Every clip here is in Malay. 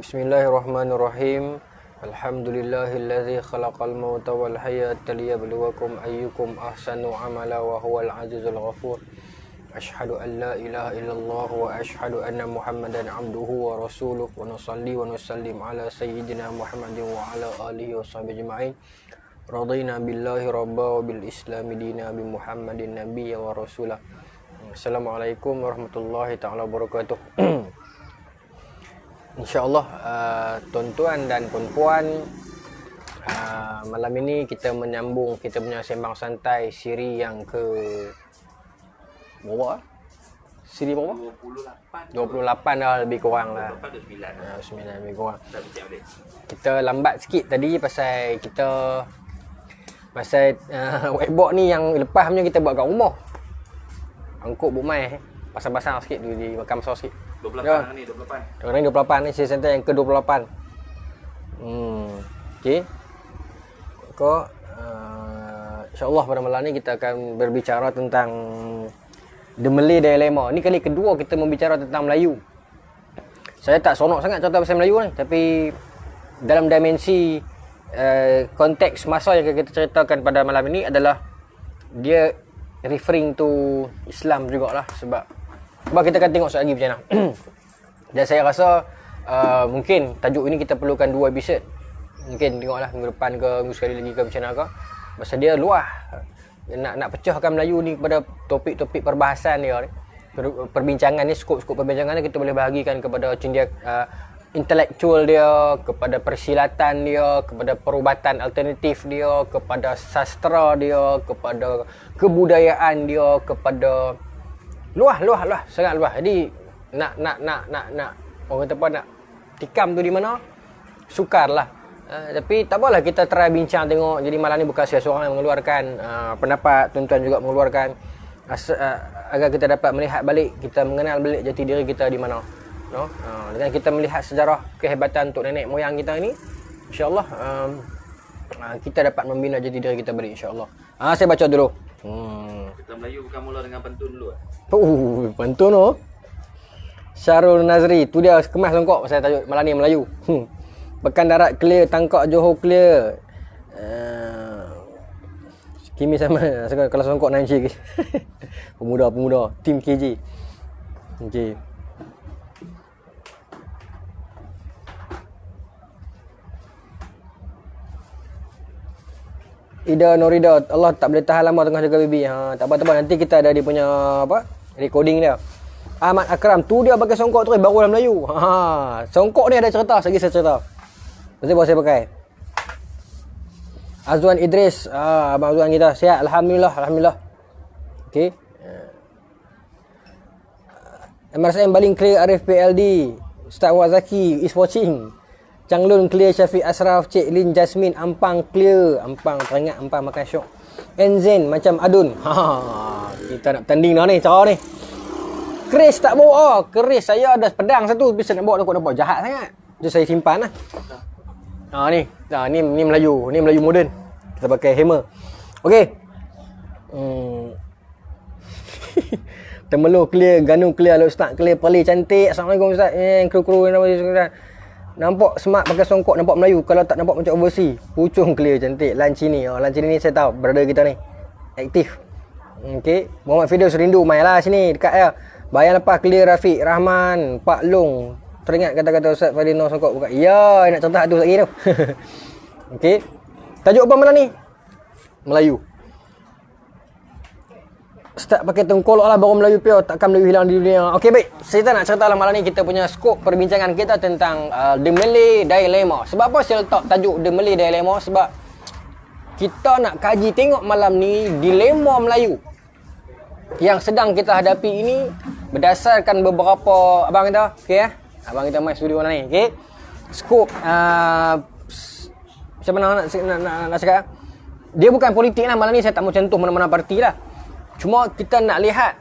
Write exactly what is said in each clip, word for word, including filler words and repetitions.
Bismillahirrahmanirrahim. Alhamdulillahilladzi khalaqal mauta wal hayata liyabluwakum ayyukum ahsanu amala wa huwal azizul ghafur. Asyhadu an la ilaha illallah wa asyhadu anna Muhammadan abduhu wa rasuluh wa nusalli wa nusallim ala sayyidina Muhammadin wa ala alihi wa sahbihi ajma'in. Radina billahi rabba wa bil islami dina bi Muhammadin nabiyya wa rasulah. Assalamualaikum warahmatullahi taala wabarakatuh. InsyaAllah uh, tuan-tuan dan puan-puan, uh, malam ini kita menyambung kita punya sembang santai siri yang ke berapa? Siri berapa? dua puluh lapan. dua puluh lapan dah lebih kurang lah. dua puluh lapan, dua puluh sembilan. Uh, sembilan lebih kurang. Kita Kita lambat sikit tadi pasal kita pasal uh, whiteboard ni yang lepas punya kita buat kat rumah. Angkut bukmai pasang-pasang sikit tu di makam besar sikit. dua puluh lapan ni, dua puluh lapan. Sekarang ni dua puluh lapan ni, siri santai yang ke dua puluh lapan. Hmm. Okey. Kau uh, insya-Allah pada malam ni kita akan berbicara tentang The Malay Dilemma. Ni kali kedua kita membicara tentang Melayu. Saya tak seronok sangat cerita pasal Melayu ni, tapi dalam dimensi uh, konteks masa yang kita ceritakan pada malam ini adalah dia referring to Islam jugalah, sebab sebab kita akan tengok sekali lagi macam mana. Dan saya rasa uh, mungkin tajuk ini kita perlukan dua episod. Mungkin tengoklah minggu depan ke minggu sekali lagi ke macam mana ke. Pasal dia luah. Nak nak pecahkan Melayu ni kepada topik-topik perbahasan dia ni. Per, perbincangan ni, skop-skop perbincangan ni kita boleh bahagikan kepada cendia uh, intelektual dia, kepada persilatan dia, kepada perubatan alternatif dia, kepada sastra dia, kepada kebudayaan dia, kepada luah luah luah sangat luah. Jadi nak nak nak nak nak orang kata apa, nak tikam tu di mana, sukarlah. Uh, tapi tak apalah, kita try bincang tengok. Jadi malam ni bukan saya seorang yang mengeluarkan uh, pendapat, tuan-tuan juga mengeluarkan as, uh, agar kita dapat melihat balik, kita mengenal balik jati diri kita di mana, no? Uh, dengan kita melihat sejarah kehebatan untuk nenek moyang kita ni, insya-Allah um, uh, kita dapat membina jati diri kita balik, insya-Allah. Ah uh, saya baca dulu. Hmm. Kita Melayu bukan mula dengan pantun dulu. Oh, pantun tu. Syarul Nazri, tu dia kemas songkok pasal tajuk malam ni Melayu. Hmm. Pekan darat clear, Tangkak Johor clear. Uh, Kimi sama kalau songkok Nanci. Pemuda-pemuda tim K J. Okey. Ida Norida, Allah tak boleh tahan lama tengah jaga baby. Ha, tak apa-tak apa, nanti kita ada dia punya apa? Recording dia. Ahmad Akram, tu dia pakai songkok terus baru dalam Melayu. Ha, songkok ni ada cerita, lagi saya cerita. Pasal baru saya pakai. Azwan Idris, ah, abang Azwan kita sihat, alhamdulillah, alhamdulillah. Okey. M R S M Baling clear, Arif P L D, Ustaz Wazaki is watching. Changlun clear, Syafiq Asraf, Cik Lin Jasmine, Ampang clear. Ampang teringat Ampang makan syok. Enzen macam Adun. Ha, kita nak tanding dah ni cara ni. Chris tak bawa. Oh, Chris saya ada pedang satu, bisa nak bawa takut nampak jahat sangat. Jadi saya simpan lah. Ha ni. Ha ni ni Melayu, ni Melayu moden. Kita pakai hammer. Okey. Hmm. Temelu clear, Ganu clear, Alok Ustaz clear, Pali cantik. Assalamualaikum Ustaz. Eh, kru-kru nama Ustaz. Nampak smart pakai songkok, nampak Melayu. Kalau tak nampak macam overseas. Pucung clear, cantik. Lancini. Oh, Lancini ni saya tahu. Brother kita ni. Aktif. Okey. Muhammad Fidaus rindu. Main lah sini. Dekat ya. Bayang lepas clear, Rafiq. Rahman. Pak Long. Teringat kata-kata Ustaz Fadino songkok buka. Ya, nak cerita tu lagi tu. Okey. Tajuk apa malam ni? Melayu. Start pakai tengkolok lah baru Melayu pure, takkan Melayu hilang di dunia. Okey baik, saya tak nak cerita lah malam ni kita punya skop perbincangan kita tentang uh, The Malay Dilemma. Sebab apa saya letak tajuk The Malay Dilemma? Sebab kita nak kaji tengok malam ni dilema Melayu yang sedang kita hadapi ini berdasarkan beberapa, abang kita, okey ya? Abang kita main studio mana ni, okey? Skop uh, macam mana nak, nak, nak, nak cakap? Dia bukan politik lah malam ni, saya tak mau contoh mana-mana parti lah. Cuma kita nak lihat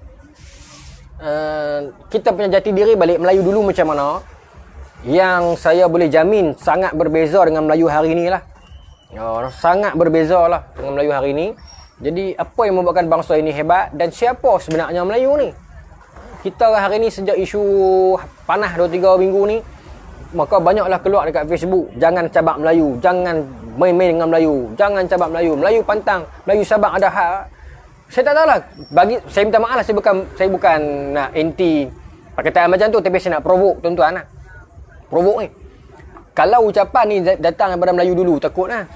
uh, kita punya jati diri balik Melayu dulu macam mana, yang saya boleh jamin sangat berbeza dengan Melayu hari ni lah. Oh, sangat berbeza lah dengan Melayu hari ni. Jadi apa yang membuatkan bangsa ini hebat dan siapa sebenarnya Melayu ni? Kita hari ni sejak isu panas dua tiga minggu ni, maka banyaklah keluar dekat Facebook, jangan cabak Melayu, jangan main-main dengan Melayu, jangan cabak Melayu, Melayu pantang, Melayu Sabang ada hak. Saya tak tahulah, bagi saya minta maaf lah, saya bukan saya bukan nak anti perkataan macam tu, tapi saya nak provoke tuan-tuan lah. Provoke ni. Kalau ucapan ni datang daripada Melayu dulu, takut lah.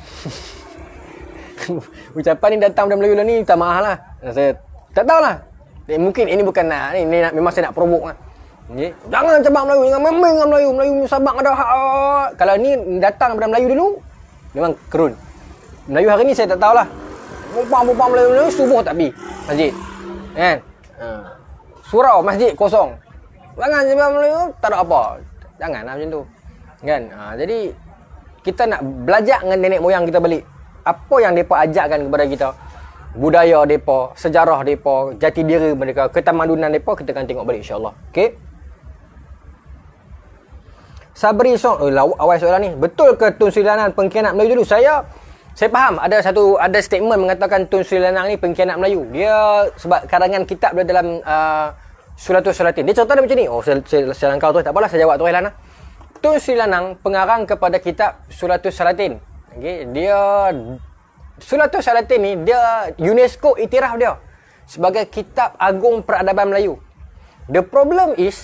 Ucapan ni datang daripada Melayu lah ni, minta maaf lah. Saya tak tahulah. Mungkin ini bukan nak, ni, ni nak, memang saya nak provoke lah. Okay. Jangan cabang Melayu, jangan main dengan Melayu, Melayu Sabang ada hak. Kalau ni datang daripada Melayu dulu, memang kerun. Melayu hari ni saya tak tahulah. Bumpang-bumpang Melayu, Melayu subuh tak pergi masjid. Kan? Ha. Surau masjid kosong. Jangan cabang Melayu, tak ada apa. Janganlah macam tu. Kan? Ha, jadi kita nak belajar dengan nenek moyang kita balik. Apa yang depa ajarkan kepada kita? Budaya depa, sejarah depa, jati diri mereka, ketamadunan depa, kita akan tengok balik insya-Allah. Okey? Sabri Song, oh, awal soalan ni, betul ke Tun Sri Lanang pengkhianat Melayu dulu? Saya saya faham ada satu ada statement mengatakan Tun Sri Lanang ni pengkhianat Melayu. Dia sebab karangan kitab dia dalam uh, Suratul Salatin. Dia cerita dia macam ni. Oh, saya saya, saya langkau tu, tak apalah, saya jawab tu Lan. Tun Sri Lanang pengarang kepada kitab Suratul Salatin. Okey, dia Suratul Salatin ni dia UNESCO iktiraf dia sebagai kitab agung peradaban Melayu. The problem is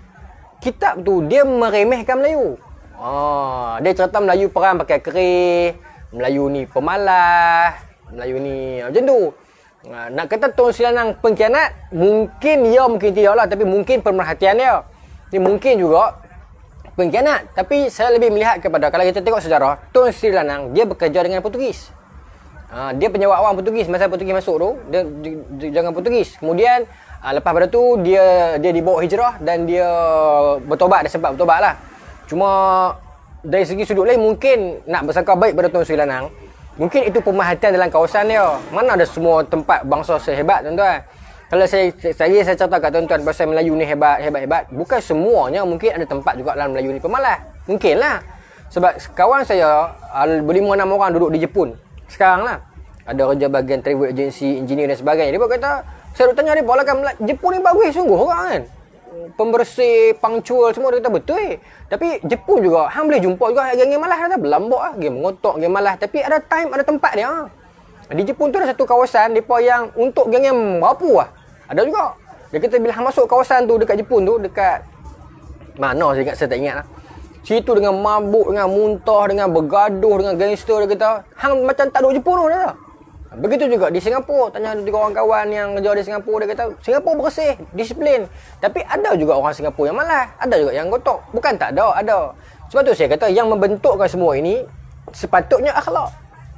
kitab tu dia meremehkan Melayu. Ah, dia cerita Melayu perang pakai kerih, Melayu ni pemalas, Melayu ni macam tu. Ah, nak kata Tun Sri Lanang pengkhianat, mungkin ya, mungkin tidak lah, tapi mungkin pemerhatian dia. Dia mungkin juga pengkhianat, tapi saya lebih melihat kepada, kalau kita tengok sejarah, Tun Sri Lanang dia bekerja dengan Portugis. Ah, dia penyewa awam Portugis masa Portugis masuk tu, dia, dia, dia jangan Portugis. Kemudian Uh, lepas pada tu dia dia dibawa hijrah dan dia bertobat, dia sempat bertobat lah. Cuma dari segi sudut lain mungkin nak bersangka baik pada Tun Sri Lanang, mungkin itu pemerhatian dalam kawasan dia. Mana ada semua tempat bangsa sehebat tuan-tuan. Kalau saya saya saya cerita kat tuan-tuan pasal Melayu ni hebat hebat hebat, bukan semuanya, mungkin ada tempat juga dalam Melayu ni pemalas. Mungkinlah. Sebab kawan saya berlima enam orang duduk di Jepun sekarang lah. Ada kerja bahagian travel agency, engineer dan sebagainya. Dia kata, saya duk tanya dia, pola kan Jepun ni bagus sungguh orang kan. Pembersih, punctual semua, dia kata betul eh. Tapi Jepun juga, hang boleh jumpa juga geng-geng malas, kata berlambak lah, geng mengotok, geng malas. Tapi ada time, ada tempat dia. Di Jepun tu ada satu kawasan depa yang untuk geng-geng merapu lah. Ada juga. Dia kata bila hang masuk kawasan tu dekat Jepun tu, dekat mana saya ingat, saya tak ingat lah. Situ dengan mabuk, dengan muntah, dengan bergaduh, dengan gangster, dia kata, hang macam tak duduk Jepun tu, dia kata. Begitu juga di Singapura. Tanya tiga orang kawan yang kerja di Singapura, dia kata Singapura bersih, disiplin. Tapi ada juga orang Singapura yang malas, ada juga yang gotok. Bukan tak ada, ada. Sebab tu saya kata yang membentukkan semua ini sepatutnya akhlak.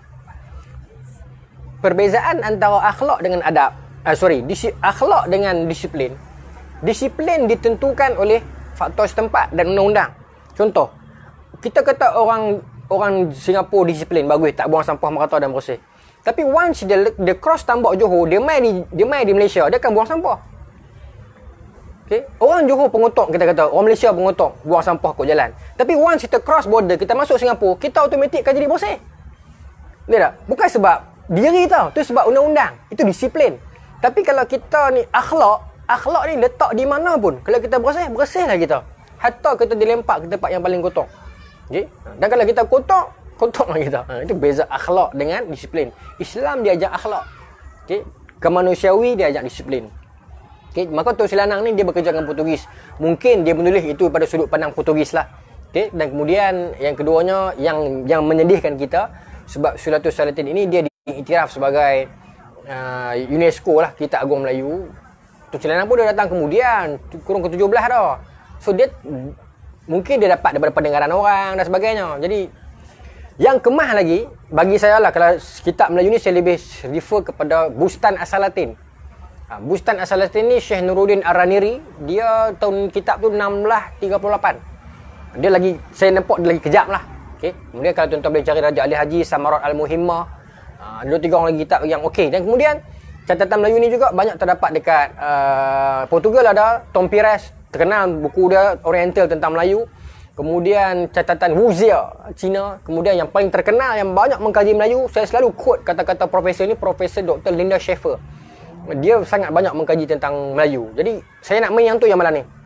Perbezaan antara akhlak dengan adab, ah, sorry, disi, akhlak dengan disiplin. Disiplin ditentukan oleh faktor setempat dan undang-undang. Contoh, kita kata orang orang Singapura disiplin, bagus, tak buang sampah merata dan bersih. Tapi once dia, dia cross tambak Johor, dia mai di dia mai di Malaysia, dia akan buang sampah. Okey, orang Johor pengotok, kita kata orang Malaysia pengotok, buang sampah kat jalan. Tapi once kita cross border, kita masuk Singapura, kita automatik akan jadi bersih. Lihat tak? Bukan sebab diri tau, tu sebab undang-undang. Itu disiplin. Tapi kalau kita ni akhlak, akhlak ni letak di mana pun, kalau kita bersih, bersihlah kita. Hatta kita dilempak ke tempat yang paling kotor. Okey? Dan kalau kita kotor, kotorlah kita. Ha, itu beza akhlak dengan disiplin. Islam dia ajak akhlak. Okey, kemanusiawi dia ajak disiplin. Okey, maka Tun Sri Lanang ni dia bekerja dengan Portugis. Mungkin dia menulis itu pada sudut pandang Portugis lah. Okey, dan kemudian yang keduanya yang yang menyedihkan kita sebab Suratul Salatin ini dia diiktiraf sebagai uh, UNESCO lah, kitab agung Melayu. Tun Sri Lanang pun dia datang kemudian, kurung ke tujuh belas dah. So dia mungkin dia dapat daripada pendengaran orang dan sebagainya. Jadi yang kemah lagi, bagi saya lah, kalau kitab Melayu ni saya lebih refer kepada Bustan As-Salatin. Ha, Bustan As-Salatin ni Syekh Nuruddin Ar-Raniri, dia tahun kitab tu enam belas tiga puluh lapan. Dia lagi, saya nampak dia lagi kejap lah. Okay. Kemudian kalau tuan-tuan boleh cari Raja Ali Haji, Samarat Al-Muhimmah, ha, dua tiga orang lagi kitab yang okey. Dan kemudian catatan Melayu ni juga banyak terdapat dekat uh, Portugal, ada Tom Pires, terkenal buku dia Oriental tentang Melayu. Kemudian catatan Wuzia, Cina. Kemudian yang paling terkenal, yang banyak mengkaji Melayu, saya selalu quote kata-kata profesor ni, Profesor Doktor Linda Schaefer. Dia sangat banyak mengkaji tentang Melayu. Jadi saya nak main yang tu yang malam ni.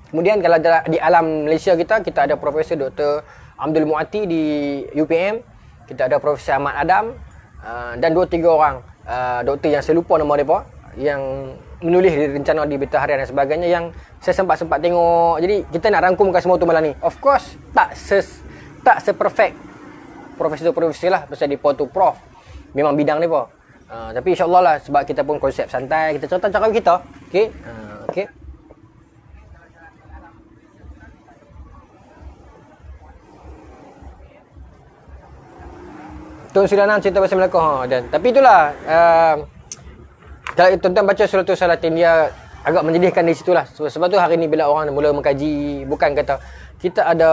Kemudian kalau di alam Malaysia kita, kita ada Profesor Doktor Abdul Muati di U P M. Kita ada Profesor Ahmad Adam uh, dan dua tiga orang uh, doktor yang saya lupa nama mereka yang menulis rencana di Berita Harian dan sebagainya yang saya sempat-sempat tengok. Jadi kita nak rangkumkan semua tu malam ni. Of course tak ses, tak se-perfect profesor-profesor lah pasal di tu prof. Memang bidang dia apa. Uh, tapi insya-Allah lah sebab kita pun konsep santai, kita cerita cakap kita. Okey. Uh, okey. Tun Sudanan cerita pasal Melaka. Ha, dan tapi itulah uh, kalau tuan-tuan baca surah Salatin dia agak menyedihkan di situlah. Sebab, sebab tu hari ni bila orang mula mengkaji, bukan kata kita ada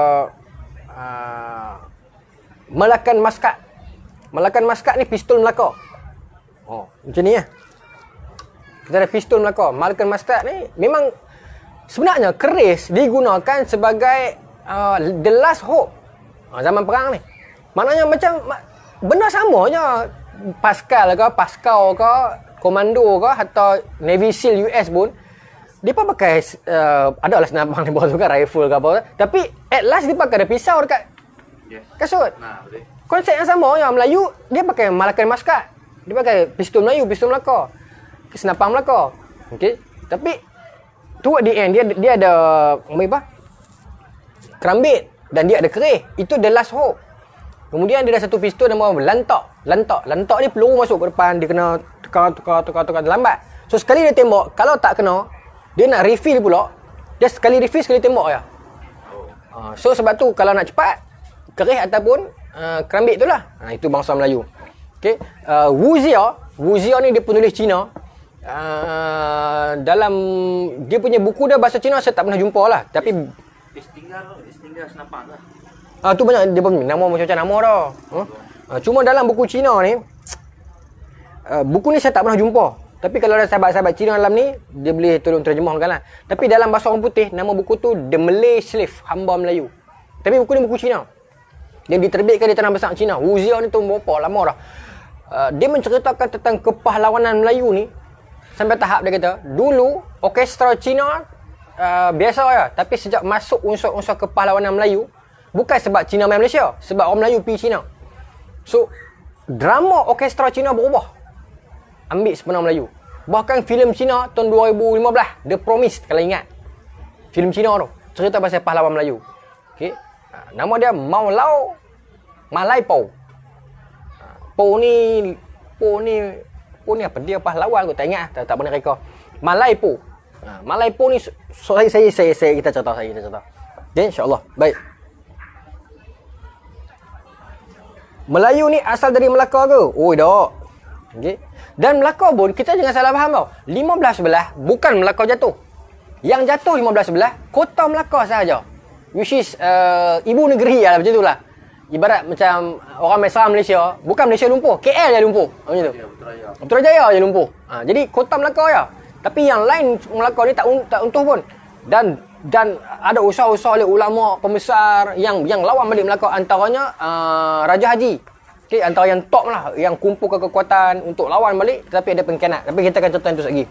uh, Malakan Maskat. Malakan Maskat ni pistol Melaka. Oh, macam ni ya. Kita ada pistol Melaka. Malakan Maskat ni memang sebenarnya keris digunakan sebagai uh, the last hope uh, zaman perang ni. Maknanya macam benda sama je. Pascal ke, Pascal ke, Komando ke, atau Navy SEAL U S pun dia pun pakai uh, adalah senapang di bawah tu kan, rifle ke apa. Tapi at last dia pakai ada pisau dekat yes. kasut. Nah, betul. Konsep yang sama yang Melayu dia pakai Malakan Maskat. Dia pakai pistol Melayu, pistol Melaka. Senapang Melaka. Okey. Tapi tu at the end dia dia ada apa? Kerambit dan dia ada kerih. Itu the last hope. Kemudian dia ada satu pistol nama lantak. Lantak. Lantak ni peluru masuk ke depan, dia kena tukar tukar tukar tukar lambat. So sekali dia tembak, kalau tak kena, dia nak refill pula. Dia sekali refill sekali tembak je. Uh, so sebab tu kalau nak cepat, kerih ataupun uh, kerambit tu lah. Uh, itu bangsa Melayu. Okey. Uh, Wu Zia, Wu Zia ni dia penulis Cina. Uh, dalam dia punya buku dia bahasa Cina saya tak pernah jumpa lah. Tapi Istinggal, istinggal senapang lah. Ah tu banyak dia punya nama macam-macam nama dah. Huh? Ah, cuma dalam buku Cina ni uh, buku ni saya tak pernah jumpa. Tapi kalau ada sahabat-sahabat Cina dalam ni, dia boleh tolong terjemahkan lah. Tapi dalam bahasa orang putih, nama buku tu The Malay Slave, Hamba Melayu. Tapi buku ni buku Cina. Dia diterbitkan di tanah besar Cina. Wu Zia ni tu berapa lama dah. Uh, dia menceritakan tentang kepahlawanan Melayu ni sampai tahap dia kata, dulu orkestra Cina uh, biasa ya, tapi sejak masuk unsur-unsur kepahlawanan Melayu, bukan sebab Cina main Malaysia, sebab orang Melayu pergi Cina. So, drama orkestra Cina berubah. Ambil sepenuh Melayu. Bahkan filem Cina tahun dua ribu lima belas, The Promise, kalau ingat. Filem Cina tu, cerita pasal pahlawan Melayu. Okey. Nama dia Mau Lau Malai Po. Po ni, Po ni, Po ni apa? Dia pahlawan aku tak ingat, tak, tak pernah reka. Malai Po. Malai Po ni, so, saya, saya, saya, saya, kita cerita, saya, kita cerita. Okay, insyaAllah. Baik. Melayu ni asal dari Melaka ke? Oh, tak. Okey. Dan Melaka pun kita jangan salah faham tau. lima belas sebelah bukan Melaka jatuh. Yang jatuh lima belas sebelah kota Melaka sahaja. Which is uh, ibu negeri lah, macam itulah. Ibarat macam orang Mesra Malaysia, bukan Malaysia lumpuh, K L je lumpuh. Macam tu. Putrajaya je lumpuh. Ha, jadi kota Melaka je. Tapi yang lain Melaka ni tak tak untuh pun. Dan dan ada usaha-usaha oleh ulama pembesar yang yang lawan balik Melaka, antaranya uh, Raja Haji. Okey, antara yang top lah, yang kumpulkan kekuatan untuk lawan balik, tetapi ada pengkhianat. Tapi kita akan cerita itu lagi.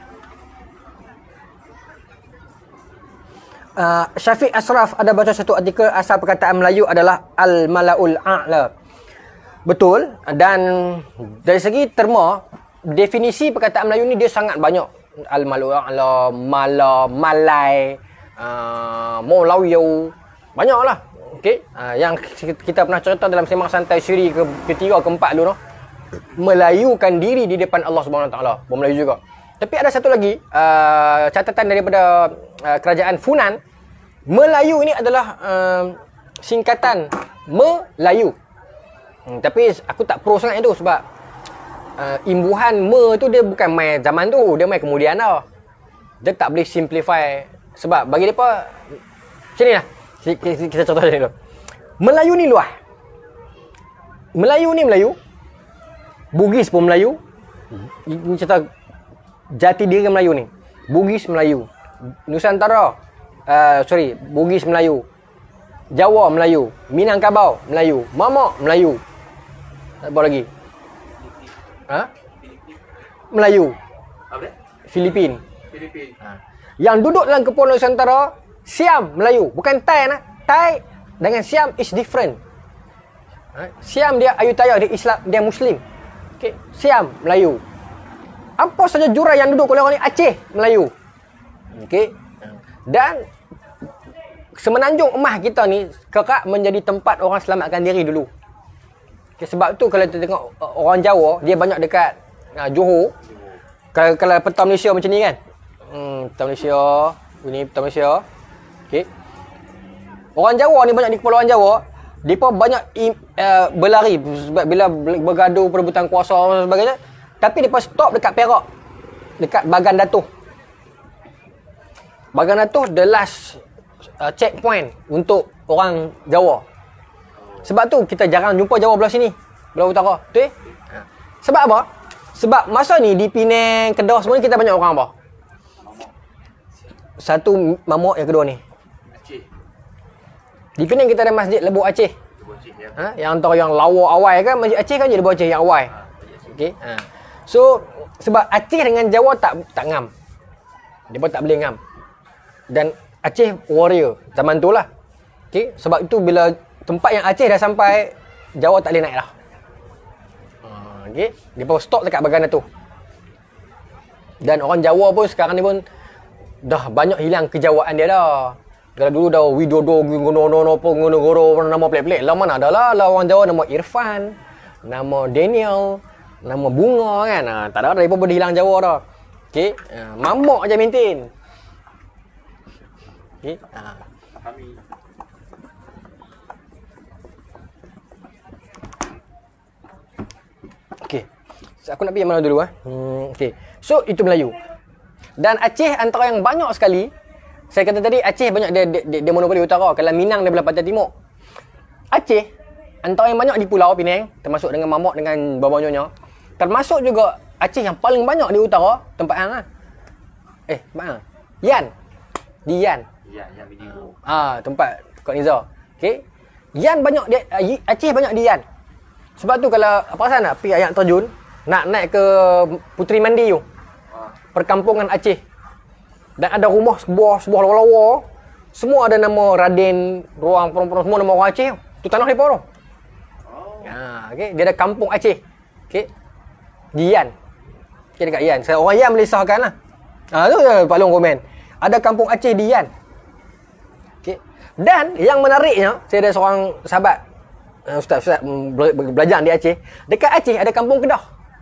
Uh, Syafiq Asraf ada baca satu artikel, asal perkataan Melayu adalah Al-Mala'ul A'la. Betul, dan dari segi terma, definisi perkataan Melayu ni dia sangat banyak. Al-Mala'ul A'la, Mala, Malai, uh, Molawiyo, banyak lah. Okay? Uh, yang kita pernah cerita dalam sembang santai siri ke ketiga, keempat dulu, no? Melayukan diri di depan Allah Subhanahu Wa Taala. Melayu juga. Tapi ada satu lagi uh, catatan daripada uh, kerajaan Funan. Melayu ini adalah uh, singkatan Melayu. Hmm, tapi aku tak pro sangat itu sebab uh, imbuhan me tu dia bukan main zaman tu, dia main kemudian tau. Dia tak boleh simplify sebab bagi depa macam ni lah. Kita contoh macam ni dulu. Melayu ni luah. Melayu ni Melayu. Bugis pun Melayu. Ini cerita jati diri Melayu ni. Bugis Melayu. Nusantara, uh, sorry, Bugis Melayu. Jawa Melayu. Minangkabau Melayu. Mamak Melayu. Apa lagi? Ha? Melayu. Apa dia? Filipin. Filipin. Ha. Yang duduk dalam Kepulauan Nusantara, Siam Melayu, bukan Thai nah. Thai dengan Siam is different. Ha? Siam dia Ayutthaya, dia Islam, dia Muslim. Okey, Siam Melayu. Apa saja jurang yang duduk oleh orang ni, Aceh Melayu. Okey. Dan Semenanjung Emas kita ni kerap menjadi tempat orang selamatkan diri dulu. Okay, sebab tu kalau kita tengok orang Jawa, dia banyak dekat uh, Johor. Kalau kalau peta Malaysia macam ni kan. Hmm, peta Malaysia, ini peta Malaysia. Okey. Orang Jawa ni banyak di Kepulauan Jawa, depa banyak uh, berlari sebab bila bergaduh perebutan kuasa dan sebagainya. Tapi depa stop dekat Perak. Dekat Bagan Datuh. Bagan Datuh the last uh, checkpoint untuk orang Jawa. Sebab tu kita jarang jumpa Jawa belah sini, belah utara. Betul eh? Sebab apa? Sebab masa ni di Penang, Kedah semua ni kita banyak orang apa? Satu mamuk, yang kedua ni. Aceh. Di Penang kita ada Masjid Lebuh Aceh. Lebuh Aceh ya. Ha? Yang antara yang lawa awai kan, Masjid Aceh kan je Lebuh Aceh yang awai. Okey. Ha. So sebab Aceh dengan Jawa tak tak ngam. Dia pun tak boleh ngam. Dan Aceh warrior zaman tu lah. Okey, sebab itu bila tempat yang Aceh dah sampai, Jawa tak boleh naik dah. Okey, dia pun stop dekat Bagan Datuh. Dan orang Jawa pun sekarang ni pun dah banyak hilang kejawaan dia dah. Kalau dulu dah Widodo, Gono-Gono, Gono-Goro, nama pelik-pelik. Lah mana dah lah, lah orang Jawa nama Irfan, nama Daniel, nama Bunga kan. Ha, tak ada, dia pun boleh hilang Jawa dah. Okey, ha, mamak je maintain. Okey, ha. Kami Okey. So, aku nak pergi yang mana dulu ah? Hmm, okey. So itu Melayu. Dan Aceh antara yang banyak sekali, saya kata tadi Aceh banyak dia dia, dia, dia monopoli utara, kalau Minang dia belah pantai timur. Aceh antara yang banyak di Pulau Penang, termasuk dengan Mamak dengan Bawang Nyonya, termasuk juga Aceh yang paling banyak di utara, tempat hang ah. Eh, mana? Yan. Di Yan. ya, yang video. Ah, tempat Kak Niza. Okey. Yan banyak dia, Aceh banyak di Yan. Sebab tu kalau apa pasal nak pergi air terjun, nak naik ke Puteri Mandi tu. Perkampungan Aceh. Dan ada rumah sebuah sebuah lawa-lawa. Semua ada nama Raden, ruang perempuan semua nama orang Aceh. Tu tanah depa tu. Oh. Ha, okey, dia ada kampung Aceh. Okey. Di Yan. Okey, dekat Yan. Saya orang Yan boleh sahkan lah. Ha, tu je Pak Long komen. Ada kampung Aceh di Yan. Okey. Dan yang menariknya, saya ada seorang sahabat Ustaz-ustaz belajar di Aceh. Dekat Aceh ada kampung Kedah.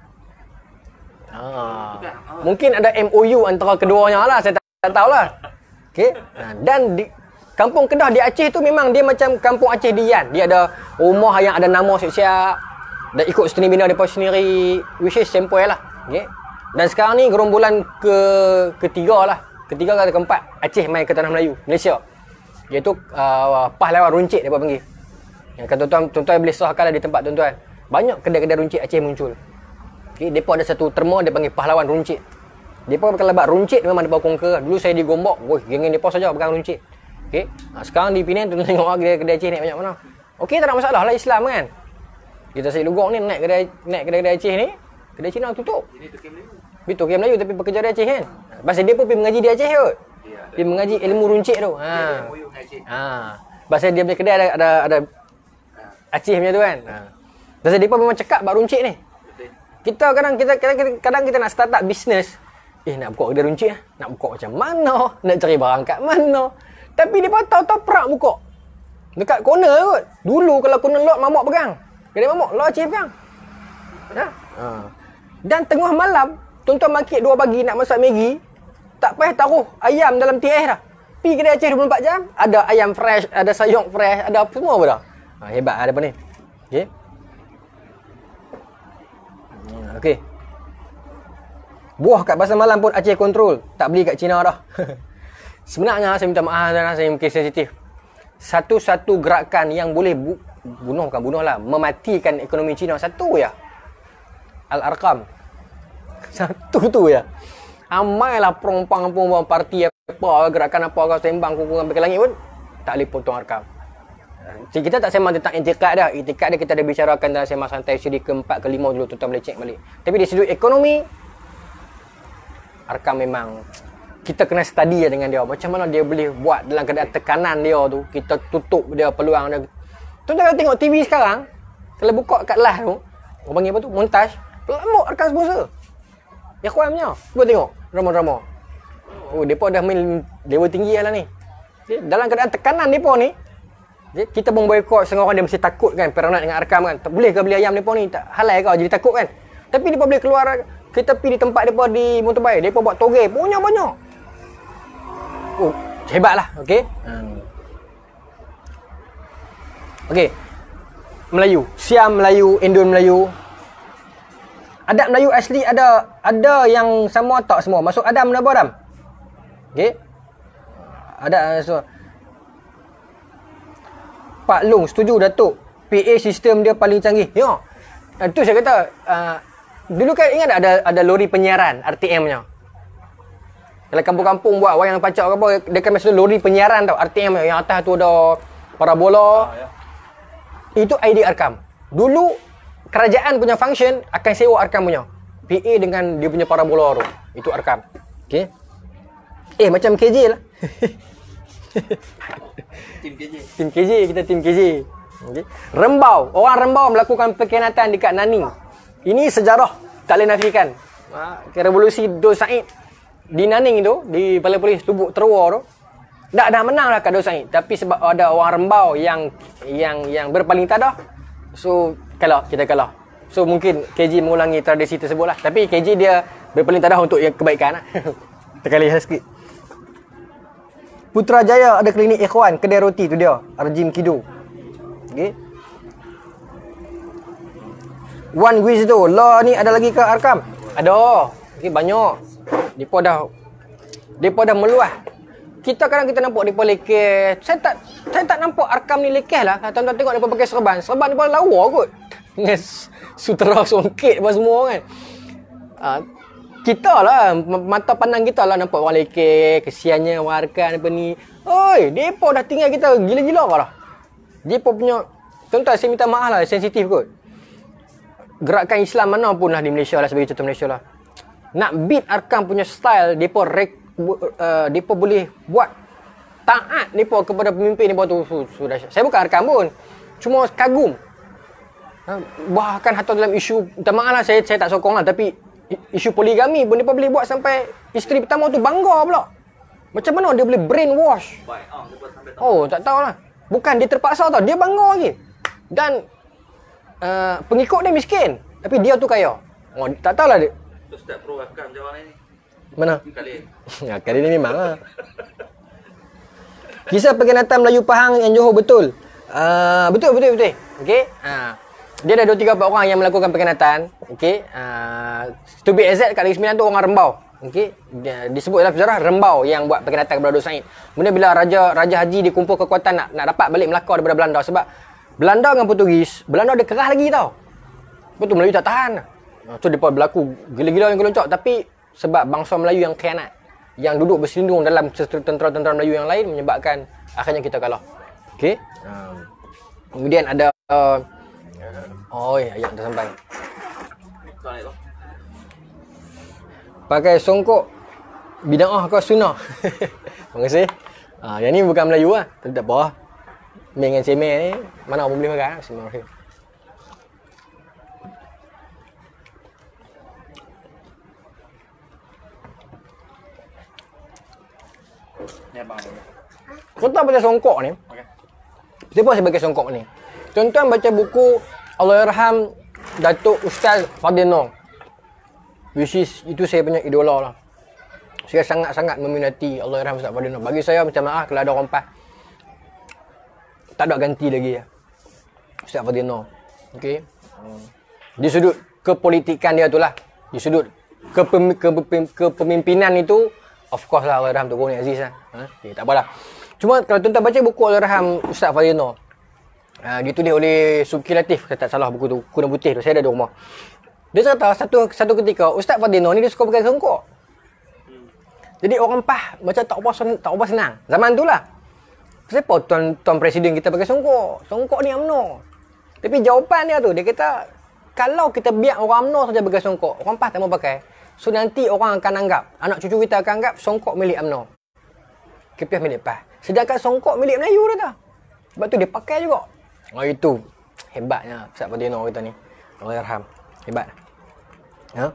Ha. Mungkin ada M O U antara keduanya lah, saya tak, tak tahulah. Okey. Ha. Dan di kampung Kedah di Aceh tu memang dia macam kampung Aceh di Yan. Dia ada rumah yang ada nama siap-siap. Dan ikut seni bina depa sendiri, which is sempoi lah. Okey. Dan sekarang ni gerombolan ke ketiga lah. Ketiga atau keempat Aceh mai ke tanah Melayu, Malaysia. Iaitu uh, pahlawan runcit depa panggil. Yang kan tuan-tuan, tuan-tuan boleh sahkan di tempat tuan-tuan. Banyak kedai-kedai runcit Aceh muncul. Okey, depa ada satu terma dia panggil pahlawan runcit. Depa kalau buat runcit memang depa conquer. Dulu saya di Gombak, woi, geng-geng depa saja pegang runcit. Okey. Ha, sekarang di Penang tuan tengok kedai-kedai Aceh naik banyak mana. Okey, tak ada masalah lah Islam kan. Kita saya lugok ni naik kedai naik kedai-kedai Aceh ni, kedai Cina tutup. Ini tu Melayu. Betul Kim Melayu tapi pekerja di Aceh kan. Pasal dia pun pergi mengaji di Aceh kot. Ya. Dia mengaji ilmu runcit tu. Ha. M O U dengan Aceh. Ha. Pasal dia punya kedai ada ada ada Aceh punya tu kan. Ha. Pasal dia pun memang cakap bab runcit ni. Betul. Kita kadang kita kadang, kadang kita nak start up bisnes. Eh nak buka kedai runcit lah. Nak buka macam mana? Nak cari barang kat mana? Tapi dia pun tahu-tahu perak buka. Dekat corner kot. Dulu kalau corner lot mamak pegang. Kedai mamak lot Aceh pegang. Ha? Ha. Dan tengah malam, tuan-tuan market dua pagi nak masak Maggi, tak payah taruh ayam dalam T S dah. Pergi kedai Aceh dua puluh empat jam, ada ayam fresh, ada sayur fresh, ada apa semua apa dah. Ha, hebat ada apa ni. Okey. Hmm, okey. Buah kat pasar malam pun Aceh control, tak beli kat China dah. Sebenarnya saya minta maaf dan saya mungkin sensitif. Satu-satu gerakan yang boleh bu- bunuh bukan bunuh lah, mematikan ekonomi China satu ya. Al-Arqam. Satu tu ya. Amailah perompang-perompang parti apa, gerakan apa, kau sembang kuku sampai ke langit pun tak boleh potong Arqam. Jadi kita tak sembang tentang itikad dah. Itikad dia kita ada bicarakan dalam sembang santai siri keempat, kelima dulu, tuan-tuan boleh cek balik. Tapi dari sudut ekonomi, Arqam memang kita kena study dengan dia. Macam mana dia boleh buat dalam keadaan tekanan dia tu. Kita tutup dia peluang dia. Tuan-tuan kalau tengok T V sekarang, kalau buka kat live tu, orang panggil apa tu? Montaj. Pelamuk rakan sponsor. Ikhwan punya. Cuba tengok drama-drama. Oh, mereka dah main level tinggi lah ni. Okay? Dalam keadaan tekanan mereka ni, okay? Kita pun boycott, setengah orang dia mesti takut kan, paranoid dengan Arkam kan. Tak boleh ke beli ayam mereka ni? Tak halal ke? Jadi takut kan. Tapi mereka boleh keluar, kita pergi di tempat mereka di motorbike, mereka buat toge, banyak-banyak. Oh, hebatlah, okey. Hmm. Okey. Melayu, Siam Melayu, Indon Melayu. Adat Melayu asli ada ada yang sama tak semua. Masuk Adam dan Adam. Okey. Ada so. Pak Long setuju Datuk. P A sistem dia paling canggih. Ya. Itu saya kata uh, dulu kan ingat ada ada lori penyiaran R T M-nya. Kalau kampung-kampung buat wayang pacak ke apa, dia kan mesti lori penyiaran tau, R T M yang atas tu ada parabola. Ah, ya. Itu idea Arkam. Dulu kerajaan punya function akan sewa Arkam punya P A dengan dia punya parabola tu. Itu Arkam. Okey. Eh macam K J lah. Tim K J. Tim K J, kita tim K J. Okey. Rembau, orang Rembau melakukan perkhidmatan dekat Naning. Ini sejarah tak boleh nafikan. Ha, revolusi Dor Said di Naning tu, di Balai Polis Lubuk Terua tu, dah dah menang lah kat Dor Said, tapi sebab ada orang Rembau yang yang yang berpaling tadah, so kalah, kita kalah. So mungkin K J mengulangi tradisi tersebut lah. Tapi K J dia berpaling tadah untuk yang kebaikan lah. Terkali sikit. Putrajaya ada klinik ikhwan, kedai roti tu dia, Arjim Kido. Okey. One Wiz tu, law ni ada lagi ke Arkam? Ada. Okey, banyak. Depa dah depa dah meluah. Kita kadang kita nampak depa lekeh. Saya tak saya tak nampak Arkam ni lekeh lah. Tuan-tuan tengok depa pakai serban. Serban depa lawa kot. Dengan sutera songket apa semua kan. Ha, kita lah, mata pandang kita lah nampak orang lekeh, kesiannya orang Arkam apa ni. Oi, depa dah tinggal kita gila-gila lah. Depa punya, tuan-tuan saya minta maaf lah, sensitif kot. Gerakan Islam mana pun lah di Malaysia lah, sebagai contoh Malaysia lah. Nak beat Arkam punya style, depa rek, uh, depa boleh buat taat depa kepada pemimpin depa tu. Sudah. Saya bukan Arkam pun. Cuma kagum. Ha, bahkan atau dalam isu, minta maaf lah, saya saya tak sokong lah, tapi isu poligami pun depa boleh buat sampai isteri pertama tu bangga pula. Macam mana dia boleh brainwash? Oh, tak tahulah. Bukan dia terpaksa tau, dia bangga lagi. Dan uh, pengikut dia miskin, tapi dia tu kaya. Oh, tak tahulah dia. Ustaz Pro Arkam macam mana ni? Mana? Kali. Ya, kali ni memang lah. Kisah perkhidmatan Melayu Pahang yang Johor betul. Uh, betul, betul, betul. Okey. Uh, dia ada dua tiga empat orang yang melakukan perkhidmatan. Okey. Uh, to be exact, kat Negeri Sembilan tu orang Rembau. Okey. Disebut dalam sejarah Rembau yang buat perkhidmatan kepada Dor Said. Kemudian bila Raja Raja Haji dikumpul kekuatan nak nak dapat balik Melaka daripada Belanda, sebab Belanda dengan Portugis, Belanda dia kerah lagi tau. Betul, Melayu tak tahan. Tu depa berlaku gila-gila yang geloncok, tapi sebab bangsa Melayu yang khianat, yang duduk berselindung dalam tentera-tentera Melayu yang lain, menyebabkan akhirnya kita kalah. Okey. Um, kemudian ada uh, oh ya, ayat dah sampai. Pakai songkok bid'ah ke sunnah? Terima kasih. Ah, yang ni bukan Melayu lah, tak apa. Main dengan cemeh ni, mana orang boleh makan? Bismillahirrahmanirrahim. Ni abang ni. Kau tahu pasal songkok ni? Okey. Kenapa saya pakai songkok ni? Tuan-tuan baca buku Allahyarham Datuk Ustaz Fadil Noor. Which is, itu saya punya idola lah. Saya sangat-sangat meminati Allahyarham Ustaz Fadil Noor. Bagi saya macam maaf kalau ada orang pas, tak ada ganti lagi ya. Ustaz Fadil Noor. Okey. Di sudut kepolitikan dia tu lah. Di sudut kepem, kepem, kepemimpinan itu, of course lah Allahyarham Tuan Guru Aziz lah. Ha? Okay, tak apalah. Cuma kalau tuan-tuan baca buku Allahyarham Ustaz Fadil Noor, uh, ditulis oleh Subki Latif, saya tak salah buku tu, Kuda Putih tu, saya ada di rumah. Dia kata satu satu ketika Ustaz Fadil Noor ni dia suka pakai songkok. Jadi orang pah macam tak apa tak apa senang. Zaman tu lah. Kenapa tuan tuan presiden kita pakai songkok? Songkok ni UMNO. Tapi jawapan dia tu, dia kata kalau kita biar orang UMNO saja pakai songkok, orang pah tak mau pakai. So nanti orang akan anggap, anak cucu kita akan anggap songkok milik U M N O, K P F milik P A S. Sedangkan songkok milik Melayu dah tak. Sebab tu dia pakai juga. Oh itu hebatnya Ustaz Fadino kita ni. Allah yarham. Hebat. Ha?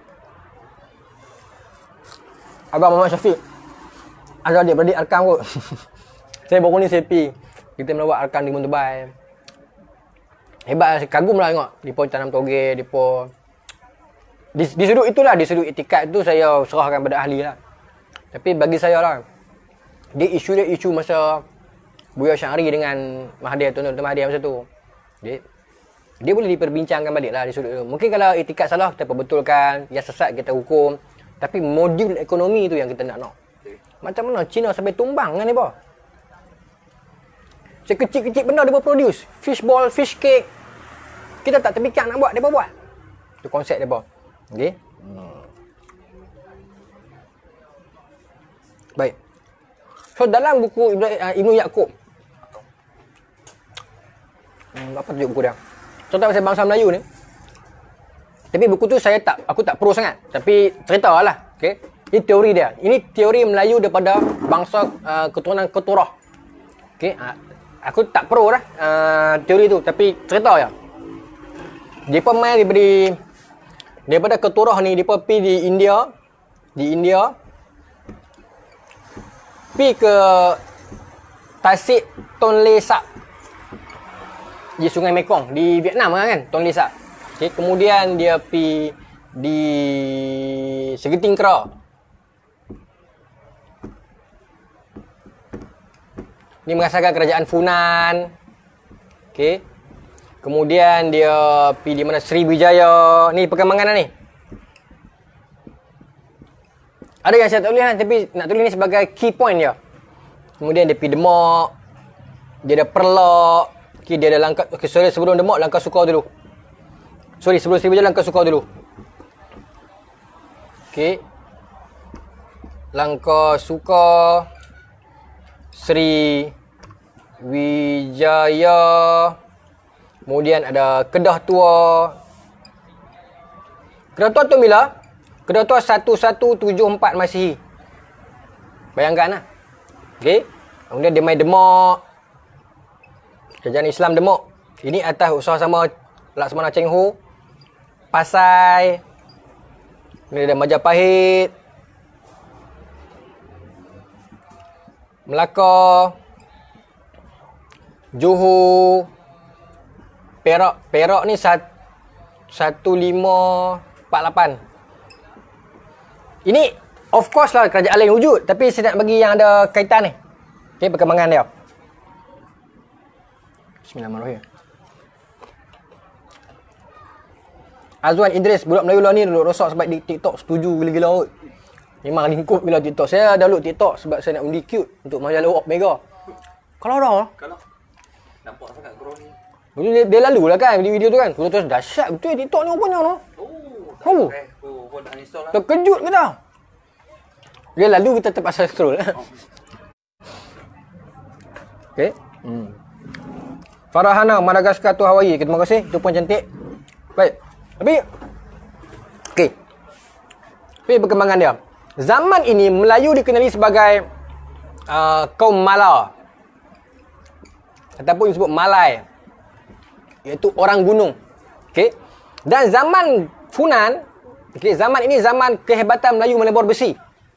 Abang Muhammad Syafiq ada adik-beradik Arkam kot. Saya baru ni saya pergi, kita melawat Arkam di Muntebai. Hebat, saya kagum lah tengok. Mereka tanam toge, mereka... Di, di sudut itulah, di sudut etikat tu saya serahkan pada ahli lah. Tapi bagi saya lah, dia isu dia isu masa Buya Syahri dengan Mahathir, Tuan Dr. Mahathir masa tu. Dia, dia boleh diperbincangkan balik lah di sudut tu. Mungkin kalau etikat salah, kita perbetulkan. Yang sesat, kita hukum. Tapi modul ekonomi tu yang kita nak nak. Macam mana China sampai tumbang kan mereka? Sekecil-kecil benda mereka produce. Fish ball, fish cake. Kita tak terfikir nak buat, mereka buat. Itu konsep mereka. Okay? Hmm. Baik. So dalam buku Ibnu, uh, Ibnu Yaakob. Hmm, apa tajuk buku dia? Contoh pasal bangsa Melayu ni. Tapi buku tu saya tak, aku tak pro sangat. Tapi cerita lah. Okay? Ini teori dia. Ini teori Melayu daripada bangsa uh, keturunan Keturah. Okay? Uh, aku tak pro lah uh, teori tu. Tapi cerita ya. Dia main daripada daripada Keturah ni, dia pergi di India. Di India. Pergi ke Tasik Tonle Sap. Di Sungai Mekong. Di Vietnam kan, Tonle Sap. Okay, kemudian dia pergi di Segeting Kera. Ni merasakan kerajaan Funan. Okey. Kemudian dia pergi di mana Sriwijaya. Ni perkembangan ni. Ada yang saya tak tulis lah, tapi nak tulis ni sebagai key point dia. Kemudian dia pergi Demak. Dia ada Perlak. Okey, dia ada Langkah. Okey, sorry, sebelum Demak Langkah Sukar dulu. Sorry, sebelum Sriwijaya Langkah Sukar dulu. Okey. Langkah Sukar, Sri Wijaya. Kemudian ada Kedah Tua. Kedah Tua tu bila? Kedah Tua seribu seratus tujuh puluh empat Masihi. Bayangkan lah. Okey. Kemudian dia main Demak. Kerajaan Islam Demak. Ini atas usaha sama Laksamana Cheng Ho. Pasai. Ini ada Majapahit. Melaka. Johor. Perak. Perak ni seribu lima ratus empat puluh lapan. Ini of course lah kerajaan lain wujud, tapi saya nak bagi yang ada kaitan ni. Okey, perkembangan dia. Bismillahirrahmanirrahim. Azwan Idris, budak Melayu lah ni duduk rosak sebab di TikTok setuju gila-gila kot. Memang lingkup gila TikTok. Saya download TikTok sebab saya nak undi cute untuk majalah Wak Mega. Kalau ada Kalau nampak sangat grow ni. dia, dia lalu lah kan video-video tu kan. Tu terus dahsyat betul TikTok ni rupanya no. Oh. Oh. Eh, oh, pun dah install lah. Terkejut kita. Dia lalu kita terpaksa scroll. Oh. Okey. Hmm. Farahana Madagaskar tu Hawaii. Terima kasih. Itu pun cantik. Baik. Tapi okey. Tapi perkembangan dia. Zaman ini Melayu dikenali sebagai uh, kaum Mala ataupun disebut Malay, iaitu orang gunung. Okey. Dan zaman Funan, okey, zaman ini zaman kehebatan Melayu melebur besi.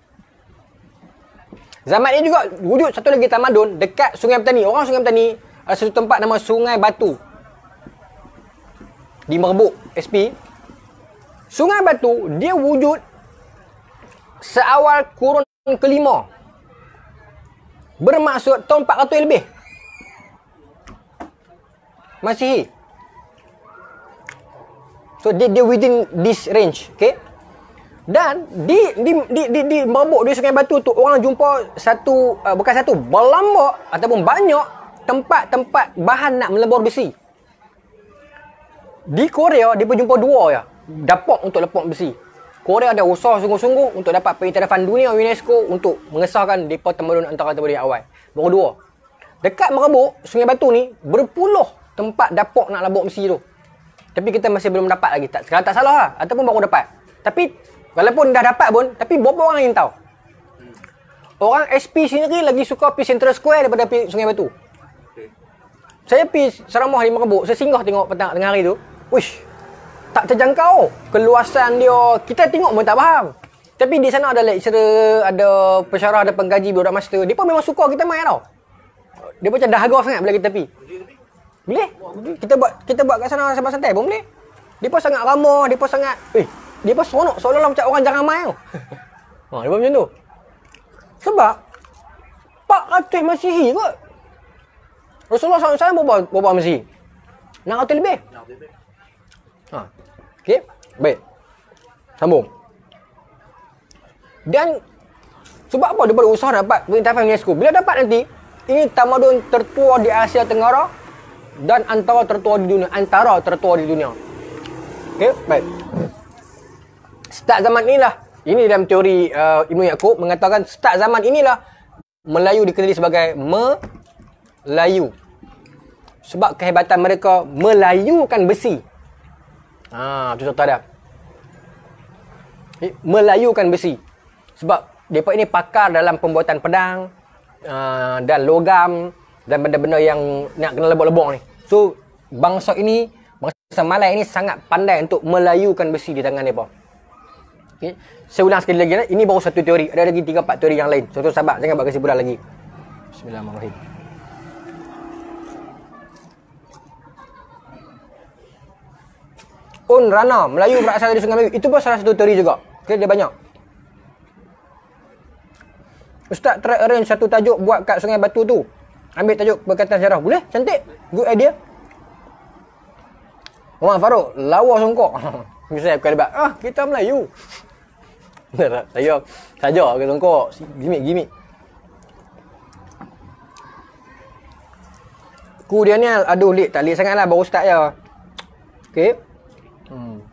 Zaman ini juga wujud satu lagi tamadun dekat Sungai Petani. Orang Sungai Petani ada satu tempat nama Sungai Batu di Merbuk S P. Sungai Batu dia wujud seawal kurun kelima. Bermaksud tahun empat ratus lebih Masihi. So dia, dia within this range, okay? Dan di di di di, di Merbuk di Sungai Batu tu orang jumpa satu uh, bukan satu, berlambak ataupun banyak tempat-tempat bahan nak melebur besi. Di Korea dia berjumpa dua ya, dapur untuk lepuk besi. Korea ada usaha sungguh-sungguh untuk dapat pengiktirafan dunia UNESCO untuk mengesahkan depa tamadun antara tamadun awal. Baru dua. Dekat Merbuk, Sungai Batu ni berpuluh tempat dapur nak lebuk besi tu. Tapi kita masih belum dapat lagi. Tak, sekarang tak salah lah. Ataupun baru dapat. Tapi Walaupun dah dapat pun, tapi berapa orang yang tahu? Orang S P sendiri lagi suka pergi Central Square daripada pergi Sungai Batu. Okay. Saya pergi Seramah Lima Kebuk, saya singgah tengok petang tengah hari tu. Wish, tak terjangkau. Keluasan dia, kita tengok pun tak faham. Tapi di sana ada lecturer, ada pensyarah, ada penggaji, budak master. Dia pun memang suka kita main tau. Dia macam dahaga sangat bila kita pergi. Boleh? Kita buat kita buat kat sana santai-santai pun boleh. Dia pun sangat ramah, dia pun sangat, eh, dia pun seronok seolah-olah macam orang jarang main tau. Ha, dia pun macam tu. Sebab empat ratus Masihi kot. Rasulullah sallallahu alaihi wasallam berapa, berapa Masihi? enam ratus lebih. Ha. Okey. Baik. Sambung. Dan sebab apa dia berusaha dapat pengiktirafan UNESCO? Bila dapat nanti, ini tamadun tertua di Asia Tenggara dan antara tertua di dunia, antara tertua di dunia. Okey, baik. Start zaman inilah, ini dalam teori uh, Ibnu Yaqub mengatakan start zaman inilah Melayu dikenali sebagai Melayu. Sebab kehebatan mereka melayukan besi. Ha, tu contoh dia. Melayukan besi. Sebab mereka ini pakar dalam pembuatan pedang uh, dan logam dan benda-benda yang nak kena lebok-lebok ni. So, bangsa ini, bangsa Malay ini sangat pandai untuk melayukan besi di tangan mereka. Okay. Saya ulang sekali lagi, ini baru satu teori. Ada lagi tiga empat teori yang lain. So, tu sahabat, jangan buat kesimpulan lagi. Bismillahirrahmanirrahim. Un Rana, Melayu berasal dari Sungai Melayu. Itu pun salah satu teori juga. Okay, dia banyak. Ustaz try arrange satu tajuk buat kat Sungai Batu tu. Ambil tajuk berkaitan sejarah. Boleh? Cantik. Good idea. Omar Farouk, lawa songkok. Misalnya aku ada ah, kita Melayu. Benar tak? Saya saja ke songkok. Gimik-gimik. Ku dia ni aduh lik tak lik sangatlah baru start je. Okey. Hmm.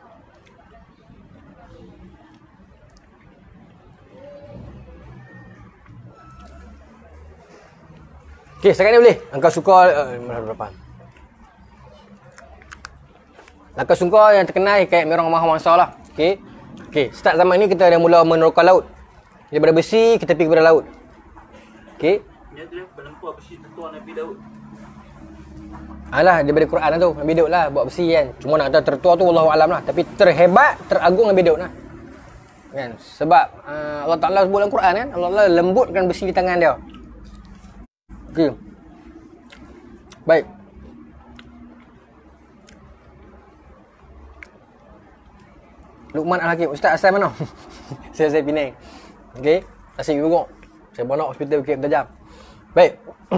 Okey, sekarang ni boleh. Angka sukar uh, berapa? Angka sukar yang terkenal kayak merong mahal mangsa lah. Okey. Okey, start zaman ni kita dah mula meneroka laut. Daripada besi kita pergi kepada laut. Okey. Dia tu penempur besi tertua Nabi Daud. Alah, daripada Quran lah tu. Nabi Daud lah buat besi kan. Cuma nak kata tertua tu wallahu alam lah. Tapi terhebat, teragung Nabi Daud lah. Kan? Sebab uh, Allah Ta'ala sebut dalam Quran kan. Allah Ta'ala lembutkan besi di tangan dia. Okey. Baik. Luqman Al-Hakim. Ustaz asal mana? saya saya Penang. Okey. Tasik Buruk. Saya Bonak Hospital Bukit Bertajam. Baik.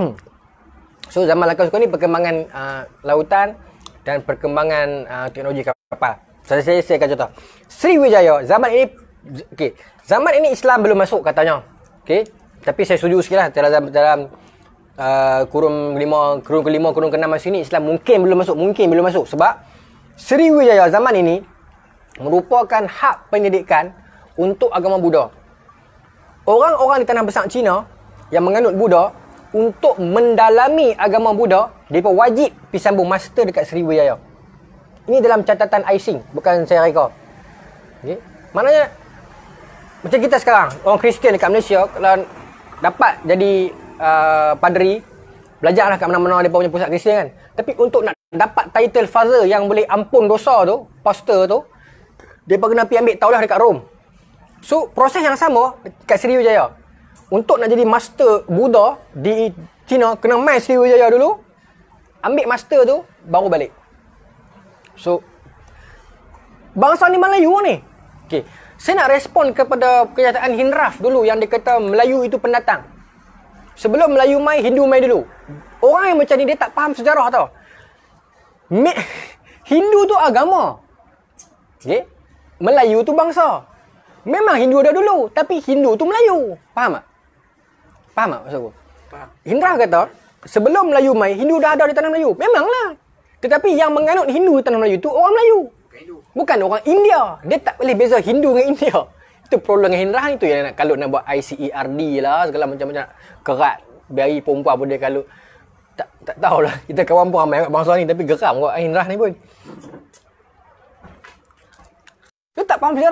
So zaman lakar suka ni perkembangan uh, lautan dan perkembangan uh, teknologi kapal. Saya saya saya akan contoh. Sriwijaya zaman ini okey. Zaman ini Islam belum masuk katanya. Okey. Tapi saya setuju sikitlah dalam dalam Uh, kurun kelima, kurun kelima, kurun keenam masa ini Islam mungkin belum masuk, mungkin belum masuk sebab Sriwijaya zaman ini merupakan hak pendidikan untuk agama Buddha. Orang-orang di tanah besar Cina yang menganut Buddha untuk mendalami agama Buddha, mereka wajib pergi sambung master dekat Sriwijaya. Ini dalam catatan Ising, bukan saya reka. Okay. Maknanya macam kita sekarang, orang Kristian dekat Malaysia kalau dapat jadi Uh, padri, belajarlah kat mana-mana mereka punya pusat Kristian kan. Tapi untuk nak dapat title father yang boleh ampun dosa tu, pastor tu, mereka kena pergi ambil taulah dekat Rom. So, proses yang sama kat Sriwijaya. Untuk nak jadi master Buddha di China, kena main Sriwijaya dulu, ambil master tu, baru balik. So, bangsa ni Melayu ni. Okay. Saya nak respon kepada kenyataan Hinraf dulu yang dia kata Melayu itu pendatang. Sebelum Melayu mai, Hindu mai dulu. Orang yang macam ni, dia tak faham sejarah tau. Me- Hindu tu agama. Okay? Melayu tu bangsa. Memang Hindu ada dulu. Tapi Hindu tu Melayu. Faham tak? Faham tak maksud aku? Faham. Indra kata, sebelum Melayu mai, Hindu dah ada di tanah Melayu. Memanglah. Tetapi yang menganut Hindu di tanah Melayu tu orang Melayu. Bukan orang India. Dia tak boleh beza Hindu dengan India. Itu problem dengan Hindrah itu yang nak kalut nak buat I C E R D lah, segala macam-macam kerat. Biari perempuan pun dia kalut. Tak tak tahulah. Kita kawan pun ramai bangsa ni tapi geram kot Hindrah ni pun. Dia tak faham sejarah.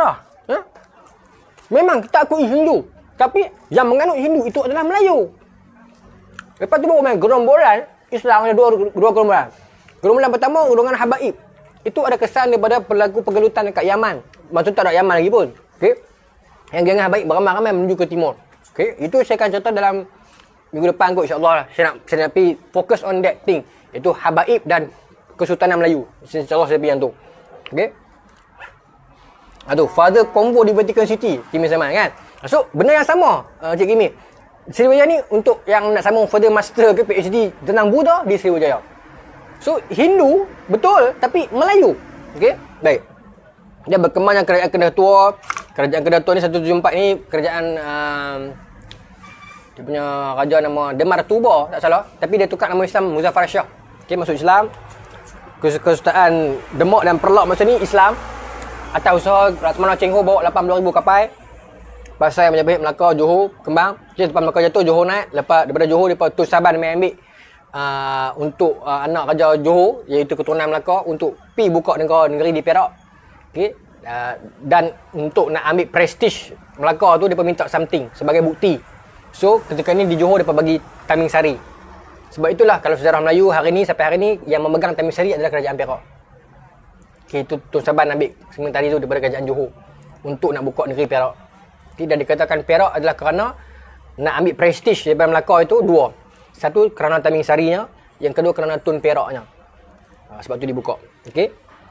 Ha? Memang kita akui Hindu. Tapi yang menganut Hindu itu adalah Melayu. Lepas tu baru main gerombolan Islam, ada dua, dua gerombolan. Gerombolan pertama, golongan Habaib. Itu ada kesan daripada pelaku pergelutan dekat Yaman. Maksud tak ada Yaman lagi pun. Okey. Yang geng Habaib beramai-ramai menuju ke timur. Okey. Itu saya akan cerita dalam minggu depan kot, insya-Allah lah. Saya nak saya nak pergi fokus on that thing. Itu Habaib dan Kesultanan Melayu. InsyaAllah saya pergi yang tu. Okay. Aduh, Father Combo di Vatican City. Kimi Zaman kan. So, benda yang sama, uh, Cik Kimi. Sriwijaya ni untuk yang nak sambung further master ke P H D tentang Buddha di Sriwijaya. So, Hindu, betul. Tapi Melayu. Okay. Baik. Dia berkembangnya kerajaan Kedah Tua. Kerajaan Kedah Tua ni seratus tujuh puluh empat ni kerajaan... Um, dia punya raja nama Demar Tuba, tak salah. Tapi dia tukar nama Islam Muzaffar Shah. Okay, masuk Islam. Kesultanan Demak dan Perlak masa ni Islam. Atas usaha Laksamana Cheng Ho bawa lapan puluh ribu kapal. Pasal Majapahit, Melaka, Johor kembang. Jadi lepas Melaka jatuh, Johor naik. Lepas daripada Johor, lepas Tun Saban mai ambil uh, untuk uh, anak Raja Johor, iaitu keturunan Melaka, untuk pi buka negara negeri di Perak. Okay. Uh, dan untuk nak ambil prestige Melaka tu, dia minta something sebagai bukti. So ketika ni di Johor dia bagi Taming Sari. Sebab itulah kalau sejarah Melayu hari ni sampai hari ni yang memegang Taming Sari adalah kerajaan Perak. Okay, itu Tun Saban ambil sementari tu daripada kerajaan Johor untuk nak buka negeri Perak. Okay, dan dikatakan Perak adalah kerana nak ambil prestige daripada Melaka itu dua. Satu kerana Taming Sarinya, yang kedua kerana Tun Peraknya. Ha, sebab tu dibuka. Okey.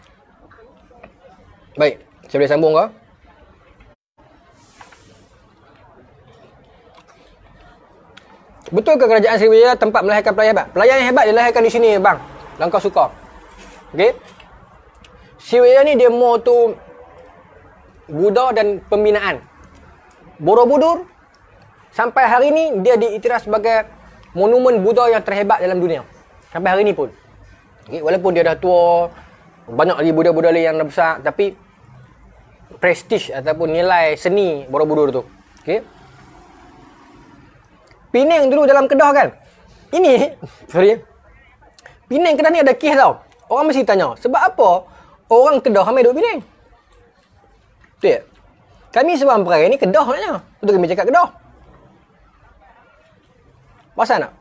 Baik, saya boleh sambung ke? Betul ke kerajaan Sriwijaya tempat melahirkan pelayan hebat? Pelayan yang hebat dilahirkan di sini, bang. Kalau kau suka. Okey. Sriwijaya ni dia more tu Buddha dan pembinaan. Borobudur sampai hari ni dia diiktiraf sebagai monumen Buddha yang terhebat dalam dunia. Sampai hari ni pun. Okey, walaupun dia dah tua, banyak lagi Buddha-Buddha lain yang dah besar, tapi prestige ataupun nilai seni Borobudur tu. Okey. Penang dulu dalam Kedah kan. Ini, sorry. Penang Kedah ni ada kes tau. Orang mesti tanya, sebab apa orang Kedah ramai duduk Penang? Betul tak? Kami Sabang Perai ni Kedah maknanya. Betul kami cakap Kedah. Pasal nak?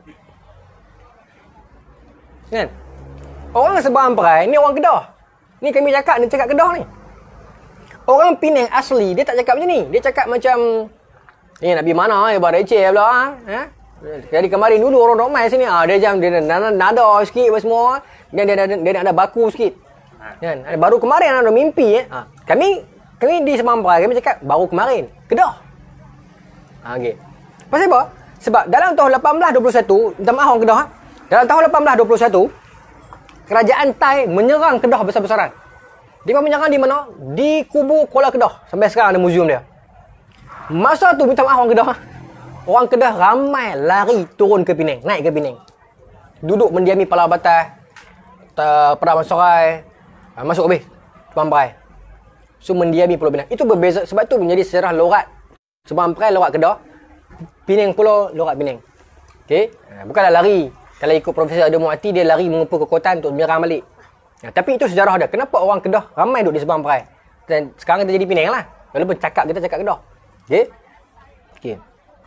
Kan? Orang Sabang Perai ni orang Kedah. Ni kami cakap, dia cakap Kedah ni. Orang Penang asli, dia tak cakap macam ni. Dia cakap macam... Eh, nak pergi mana? Eh, bawa receh pula. Ha? Jadi kemarin dulu orang ramai sini. Ah, dia jam dia nada, nada sikit apa semua. Dan dia, dia, dia, dia nak ada baku sikit. Kan? Baru kemarin ada mimpi. Eh. Ha. Kami kami di Sabang Perai, kami cakap baru kemarin. Kedah. Ha, okay. Pasal apa? Sebab dalam tahun lapan belas dua puluh satu, minta maaf orang Kedah. Ha? Dalam tahun lapan belas dua puluh satu, kerajaan Thai menyerang Kedah besar-besaran. Dia menyerang di mana? Di Kubu Kuala Kedah. Sampai sekarang ada muzium dia. Masa tu minta maaf orang Kedah. Orang Kedah ramai lari turun ke Penang, naik ke Penang. Duduk mendiami Palau Batas, Perawan Sorai, masuk habis Sabang Perai. So mendiami Pulau Penang. Itu berbeza, sebab tu menjadi sejarah lorat Sabang Perai, lorat Kedah. Penang Pulau, lorat Penang. Okey, bukanlah lari. Kalau ikut Profesor Adam Muati, dia lari mengumpul kekuatan untuk menyerang balik. Ya, tapi itu sejarah dia. Kenapa orang Kedah ramai duduk di Sabang Perai? Dan sekarang kita jadi Penang lah. Walaupun cakap kita cakap Kedah. Okey. Okey.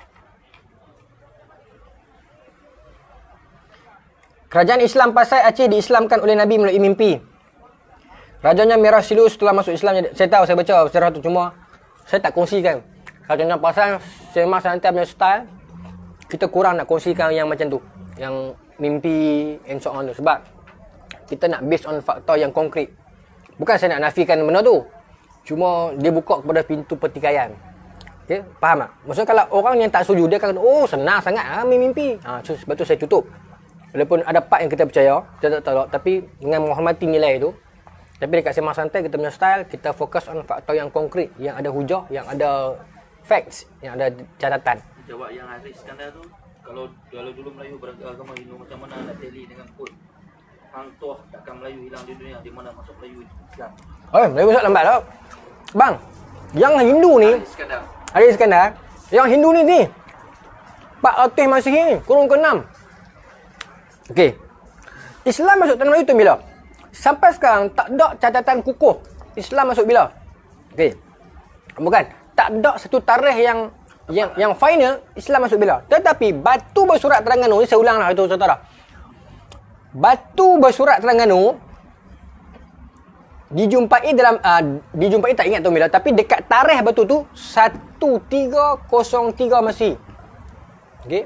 Kerajaan Islam Pasai Aceh diislamkan oleh Nabi melalui mimpi. Rajanya Merah Silu setelah masuk Islam. Saya tahu, saya baca sejarah tu, cuma saya tak kongsikan. Kerajaan Pasai, saya memang santai punya style. Kita kurang nak kongsikan yang macam tu. Yang mimpi and so on tu. Sebab kita nak based on fakta yang konkret. Bukan saya nak nafikan benda tu. Cuma dia buka kepada pintu pertikaian. Okay, faham tak? Maksudnya kalau orang yang tak setuju, dia akan kata, oh senang sangat ha, mimpi. Ha, so, sebab tu saya tutup. Walaupun ada part yang kita percaya, kita tak tahu, tapi dengan menghormati nilai itu. Tapi dekat Sembang Santai, kita punya style, kita fokus on faktor yang konkret, yang ada hujah, yang ada facts, yang ada catatan. Jawab yang Haris Iskandar tu, kalau kalau dulu Melayu beragama Hindu, macam mana nak tally dengan kod Hang Tuah takkan Melayu hilang di dunia, di mana masuk Melayu Islam? Oh, Melayu masuk lambat tak? Bang, yang Hindu ni, Haris Iskandar. Haris Iskandar, yang Hindu ni ni, empat ratus Masihi ni, kurun ke enam. Okey. Islam masuk tanah Melayu tu bila? Sampai sekarang tak ada catatan kukuh Islam masuk bila. Okey. Bukan. Tak ada satu tarikh yang yang yang final Islam masuk bila. Tetapi batu bersurat Terengganu ni, saya ulang lah itu saudara. Batu bersurat Terengganu dijumpai dalam uh, dijumpai tak ingat tu bila, tapi dekat tarikh batu tu seribu tiga ratus tiga Masihi. Okey.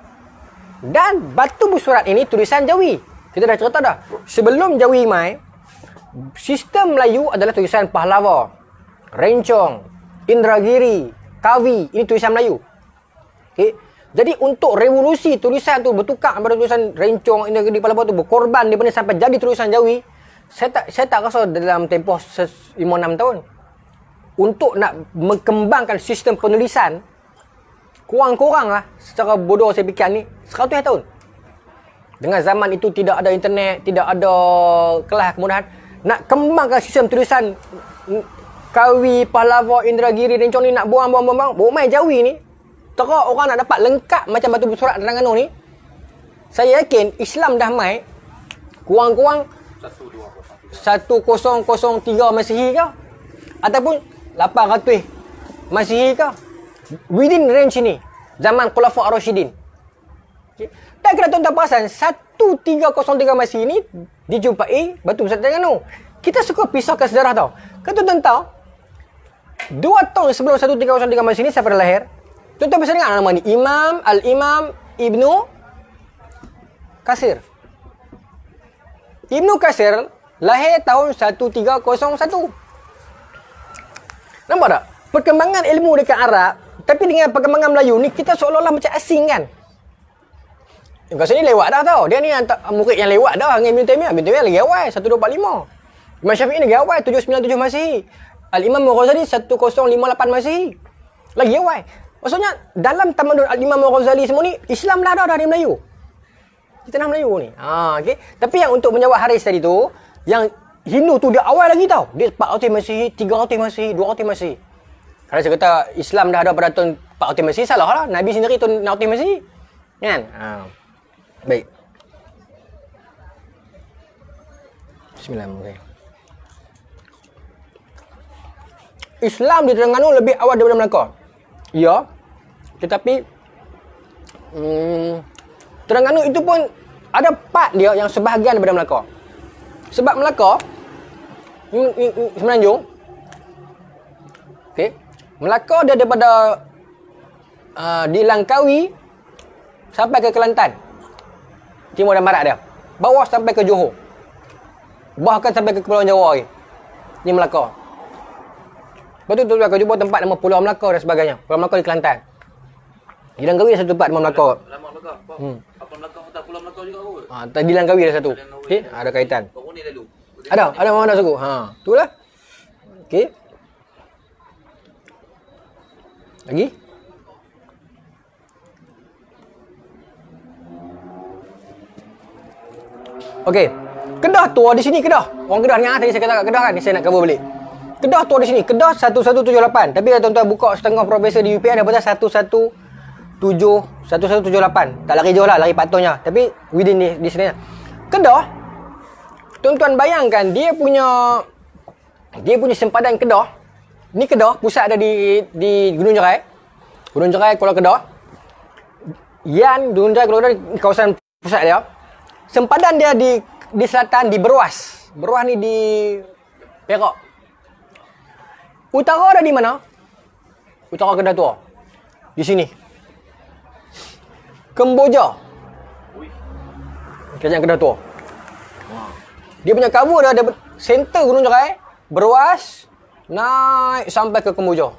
Dan batu bersurat ini tulisan Jawi. Kita dah cerita dah. Sebelum Jawi mai, sistem Melayu adalah tulisan Pahlawa, Rencong, Indragiri, Kawi. Ini tulisan Melayu. Okey. Jadi untuk revolusi tulisan tu bertukar pada tulisan Rencong, Indragiri, Pahlawa tu berkorban daripada sampai jadi tulisan Jawi. Saya tak saya tak rasa dalam tempoh lima enam tahun untuk nak mengembangkan sistem penulisan, kurang-kurang lah secara bodoh saya fikir ni seratus tahun. Dengan zaman itu tidak ada internet, tidak ada kelas kemudahan, nak kembangkan sistem tulisan Kawi, Pahlawa, Indragiri, Rencong ni nak buang-buang-buang, buang mai Jawi ni, teruk orang nak dapat lengkap macam batu bersurat Terengganu ni. Saya yakin Islam dah mai kurang-kurang seribu tiga Masihi ke ataupun lapan ratus Masihi ke, within range ni, zaman Khulafa' Ar-Rasyidin. Okay. Dan kalau tuan-tuan perasan, seribu tiga ratus tiga Masihi ni dijumpai batu besar Terengganu. Kita suka pisahkan sejarah tau. Kalau tuan-tuan tahu, dua tahun sebelum seribu tiga ratus tiga Masihi ni siapa dah lahir? Tuan-tuan bisa dengar nama ni, Imam Al-Imam Ibnu Kasir. Ibnu Kasir lahir tahun seribu tiga ratus satu. Nampak tak? Perkembangan ilmu dekat Arab, tapi dengan perkembangan Melayu ni, kita seolah-olah macam asing kan? Ibnu Kasir ni lewat dah tau. Dia ni murid yang lewat dah dengan Ibn Taymiyah. Ibn Taymiyah lagi awal, seribu dua ratus empat puluh lima. Imam Syafi'i lagi awal, tujuh ratus sembilan puluh tujuh Masihi. Al-Imam Al-Ghazali seribu lima puluh lapan Masihi. Lagi awal. Maksudnya, dalam tamadun Al-Imam Al-Ghazali semua ni, Islam dah ada dah di Melayu. Kita nak Melayu ni. Ha, okay? Tapi yang untuk menjawab Haris tadi tu, yang Hindu tu dia awal lagi tau. Dia empat ratus Masihi, tiga ratus Masihi, dua ratus Masihi. Kalau saya kata Islam dah ada pada tahun empat ratus Masihi, salah lah. Nabi sendiri tahun enam ratus Masihi. Kan? Ha. Baik. Bismillahirrahmanirrahim. Islam di Terengganu lebih awal daripada Melaka. Ya. Tetapi hmm, Terengganu itu pun ada part dia yang sebahagian daripada Melaka. Sebab Melaka Semenanjung, okey, Melaka dia daripada uh, di Langkawi sampai ke Kelantan, timur dan barat dia, bawah sampai ke Johor, bahkan sampai ke Kepulauan Jawa lagi. Ni Melaka. Lepas tu tuan-tuan akan jumpa tempat nama Pulau Melaka dan sebagainya. Pulau Melaka di Kelantan. Di Langkawi ada satu tempat nama Melaka. Lama Melaka. Hmm. Apa Melaka atau Pulau Melaka juga kot? Ha, di Langkawi ada satu. Okey, ada kaitan. Kau ni lalu. Ada, ada mana suku. Ha, itulah. Okey. Lagi? Okey. Kedah tua di sini, Kedah. Orang Kedah dengar tadi saya kata kat Kedah kan, ni saya nak cover balik. Kedah tua di sini, Kedah seribu seratus tujuh puluh lapan. Tapi kalau tuan-tuan buka setengah profesor di U P M, dia kata seribu seratus tujuh puluh lapan. Tak lari jauh lah, lari patungnya. Tapi within di, di sini. Kedah, tuan-tuan bayangkan dia punya dia punya sempadan Kedah. Ni Kedah, pusat ada di di Gunung Jerai. Gunung Jerai, Kuala Kedah. Yan, Gunung Jerai, Kuala Kedah, kawasan pusat dia. Sempadan dia di di selatan, di Beruas. Beruas ni di Perak. Utara ada di mana? Utara Kedah Tua. Di sini. Kemboja. Kerajaan Kedah Tua. Dia punya cover dah ada center Gunung Jerai, Beruas, naik sampai ke Kemboja.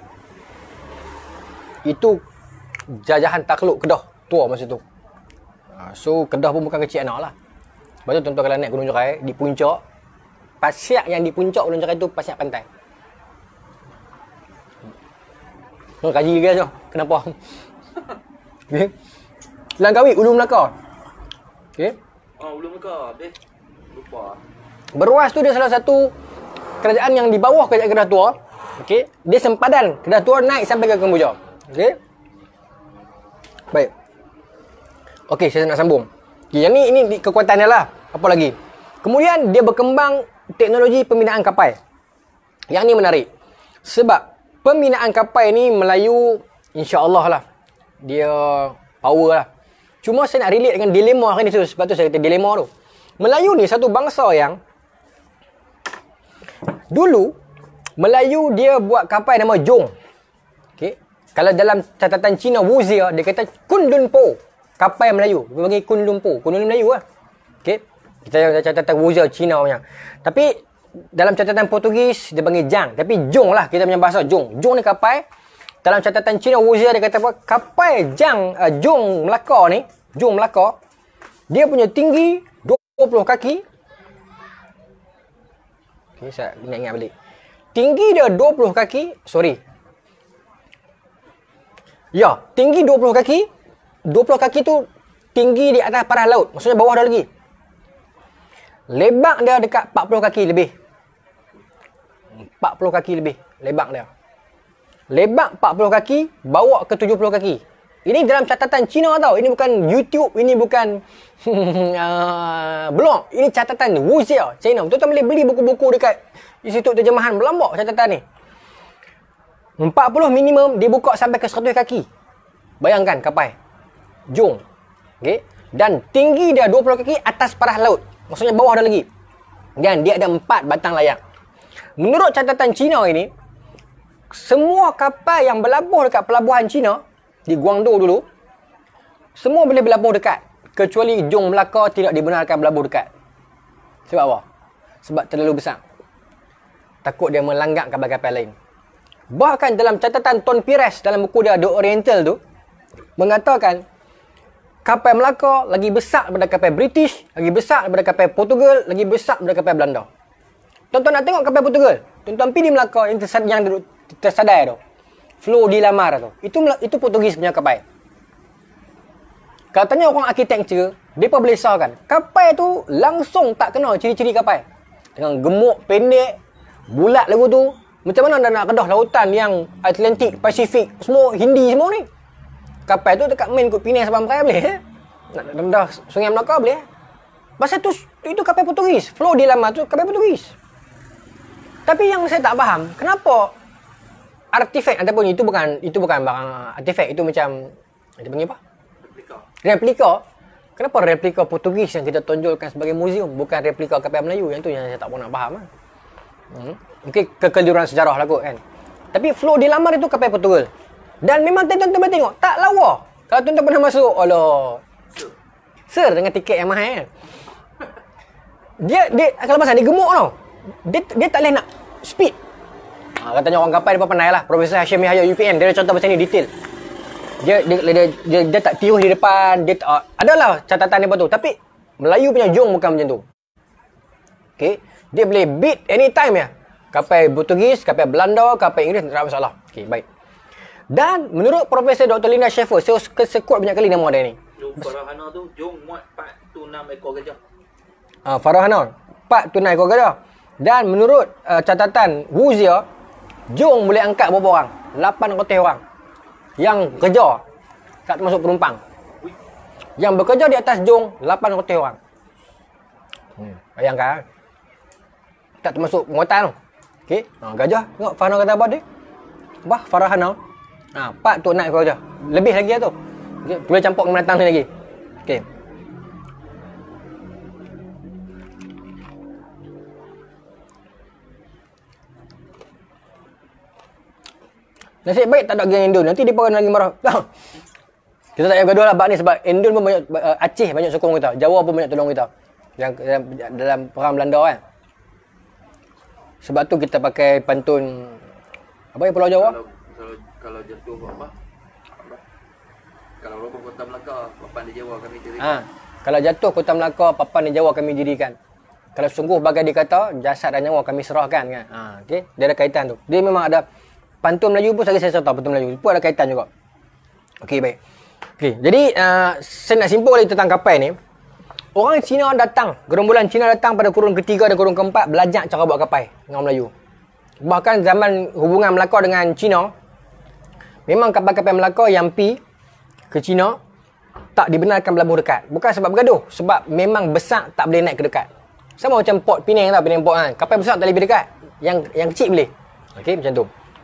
Itu jajahan takluk Kedah Tua masa tu. So Kedah pun bukan kecil anak lah. Lepas tu tuan-tuan kalau naik Gunung Jerai, di puncak, pasiak yang di puncak Gunung Jerai tu pasiak pantai. Oh, kaji guys tu. Kenapa? Okey. Langkawi, Ulu Melaka. Okey. Oh, Ulu Melaka. Habis. Lupa. Beruas tu dia salah satu kerajaan yang di bawah kerajaan Kedah Tua. Okey. Dia sempadan Kedah Tua naik sampai ke Kemboja. Okey. Baik. Okey, saya nak sambung. Okay, yang ni ini kekuatannya lah. Apa lagi? Kemudian dia berkembang teknologi pembinaan kapal. Yang ni menarik. Sebab Pembinaan kapal ni Melayu insya-Allah lah. Dia power lah. Cuma saya nak relate dengan dilema hari ni tu. Sebab tu saya kata dilema tu. Melayu ni satu bangsa yang dulu Melayu dia buat kapal nama Jong. Okey. Kalau dalam catatan Cina Wuzia dia kata Kun Lun Po. Kapal Melayu. Dia panggil Kun Lun Po. Kun Lun Melayu lah. Okey. Kita ada catatan Wuzia Cina punya. Tapi dalam catatan Portugis dia panggil Jang. Tapi Jong lah kita punya bahasa Jong. Jong ni kapal. Dalam catatan Cina Wuzia dia kata apa? Kapal Jang uh, Jong Melaka ni, Jong Melaka, dia punya tinggi dua puluh kaki. Okey, saya ingat-ingat balik. Tinggi dia dua puluh kaki, sorry. Ya, tinggi dua puluh kaki. dua puluh kaki tu tinggi di atas paras laut. Maksudnya bawah dah lagi. Lebak dia dekat empat puluh kaki lebih. empat puluh kaki lebih lebak dia. Lebak empat puluh kaki, bawa ke tujuh puluh kaki. Ini dalam catatan Cina tau. Ini bukan YouTube, ini bukan uh, blog. Ini catatan Wuzia China. Tuan-tuan boleh beli buku-buku dekat Institut Terjemahan Melambak catatan ni. empat puluh minimum, dia buka sampai ke seratus kaki. Bayangkan kapal Jong. Okay. Dan tinggi dia dua puluh kaki atas paras laut. Maksudnya bawah dah lagi. Dan dia ada empat batang layar. Menurut catatan Cina ini, semua kapal yang berlabuh dekat pelabuhan Cina di Guangdong dulu, semua boleh berlabuh dekat. Kecuali Jong Melaka tidak dibenarkan berlabuh dekat. Sebab apa? Sebab terlalu besar. Takut dia melanggar kapal-kapal lain. Bahkan dalam catatan Ton Pires dalam buku dia The Oriental tu, mengatakan kapal Melaka lagi besar daripada kapal British, lagi besar daripada kapal Portugal, lagi besar daripada kapal Belanda. Tuan-tuan nak tengok kapal Portugal? Tuan-tuan pergi di Melaka yang, tersad- yang tersadai tu. Flow di Lamar tu. Itu itu Portugis punya kapal. Kalau tanya orang architecture, mereka boleh sahkan. Kapal tu langsung tak kenal ciri-ciri kapal. Dengan gemuk, pendek, bulat lagu tu. Macam mana anda nak kedah lautan yang Atlantik, Pasifik, semua Hindi semua ni. Kapal tu dekat main kot Penang sampai Merai boleh. Eh? Nak rendah Sungai Melaka boleh. Pasal tu, itu kapal Portugis. Flow di Lamar tu kapal Portugis. Tapi yang saya tak faham, kenapa artifak ataupun itu bukan itu bukan barang artifak, itu macam dia panggil apa? Replika. Replika. Kenapa replika Portugis yang kita tonjolkan sebagai muzium, bukan replika kapal Melayu? Yang tu yang saya tak pernah faham. Kan? Hmm. Mungkin kekeliruan sejarah lah kot kan. Tapi flow di Lamar itu kapal Portugal. Dan memang tuan-tuan tengok, tak lawa. Kalau tuan-tuan pernah masuk, alah, sir dengan tiket yang mahal kan. Dia, dia kalau pasal dia gemuk tau. Dia, dia tak boleh nak speed. Ha, katanya orang kapal dia pandai lah. Profesor Hashim Yahya U P N, dia ada contoh macam ni, detail. Dia dia, dia, dia, dia, dia tak tirus di depan. Dia uh, adalah catatan dia tu. Tapi Melayu punya Jong bukan macam tu. Okay. Dia boleh beat anytime ya. Kapal Portugis, kapal Belanda, kapal Inggeris, tak ada masalah. Okay, baik. Dan menurut Profesor Doktor Linda Schaefer, saya sekut banyak kali nama dia ni. Farahana tu, Jong muat empat puluh enam ekor gajah. Ah, Farahana, empat puluh enam ekor gajah. Dan menurut uh, catatan Wuzia, Jong boleh angkat berapa orang? lapan ratus orang. Yang kerja, tak termasuk penumpang. Yang bekerja di atas Jong, lapan ratus orang. Hmm, bayangkan. Tak termasuk penguatan tu. Okey, ha, gajah. Tengok Farahana kata apa dia? Bah, Farahana. Ha, empat tu naik kau je. Lebih lagi lah tu. Okay, boleh campur dengan menatang ni lagi. Okey. Nasib baik tak ada geng Indon. Nanti dia pun lagi marah. Kita tak payah gaduh lah bab ni sebab Indon pun banyak, uh, Aceh banyak sokong kita. Jawa pun banyak tolong kita. Yang dalam, dalam perang Belanda kan. Sebab tu kita pakai pantun apa yang Pulau Jawa? Kalau, kalau, kalau jatuh apa? apa? Kalau roboh Kota Melaka, papan di Jawa kami dirikan. Ha, kalau jatuh Kota Melaka, papan di Jawa kami dirikan. Kalau sungguh bagai dikata, jasad dan nyawa kami serahkan kan. Ha, okey, dia ada kaitan tu. Dia memang ada pantun Melayu pun saya saya tahu pantun Melayu pun ada kaitan juga. Okey, baik. Okey, jadi uh, saya nak simpul lagi tentang kapal ni. Orang Cina datang, gerombolan Cina datang pada kurun ketiga dan kurun keempat belajar cara buat kapal dengan orang Melayu. Bahkan zaman hubungan Melaka dengan Cina, memang kapal-kapal Melaka yang pi ke Cina tak dibenarkan berlabuh dekat. Bukan sebab bergaduh, sebab memang besar tak boleh naik ke dekat. Sama macam port Penang tau, Penang port kan. Kapal besar tak boleh pergi dekat. Yang yang kecil boleh. Okey, macam tu.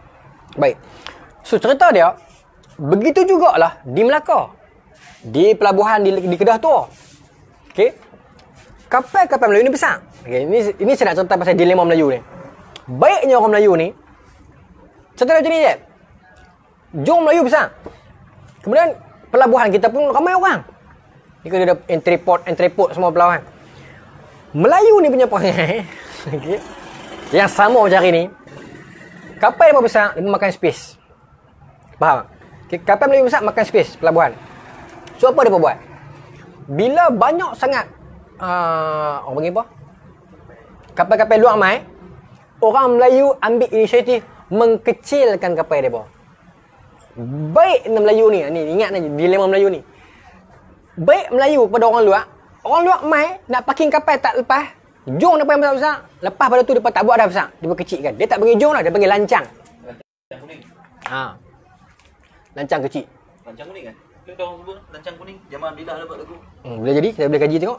Baik. So cerita dia, begitu jugalah di Melaka. Di pelabuhan di, di Kedah tu. Okey. Kapal-kapal Melayu ni besar. Okey, ini ini saya nak cerita pasal dilema Melayu ni. Baiknya orang Melayu ni, cerita macam ni je. Jom Melayu besar. Kemudian pelabuhan kita pun ramai orang. Ni kan ada entry port, entry port semua pelabuhan. Melayu ni punya perangai. Okey. Yang sama macam hari ni. Kapal yang besar, dia makan space. Faham? Okay, kapal Melayu besar makan space pelabuhan. So apa dia buat? Bila banyak sangat uh, orang panggil apa? Kapal-kapal luar mai, orang Melayu ambil inisiatif mengkecilkan kapal dia. Baik Melayu ni, ni ingat ni dilema Melayu ni. Baik Melayu kepada orang luar, orang luar mai nak parking kapal tak lepas, jong depan yang besar-besar. Lepas pada tu dia tak buat dah besar, dia kecilkan. Dia tak panggil jong dah, dia panggil lancang. Lancang kuning. Ha. Lancang kecil. Lancang kuning kan? Kita orang sebut lancang kuning. Zaman Abdillah dapat lagu. Hmm, boleh jadi, kita boleh kaji tengok.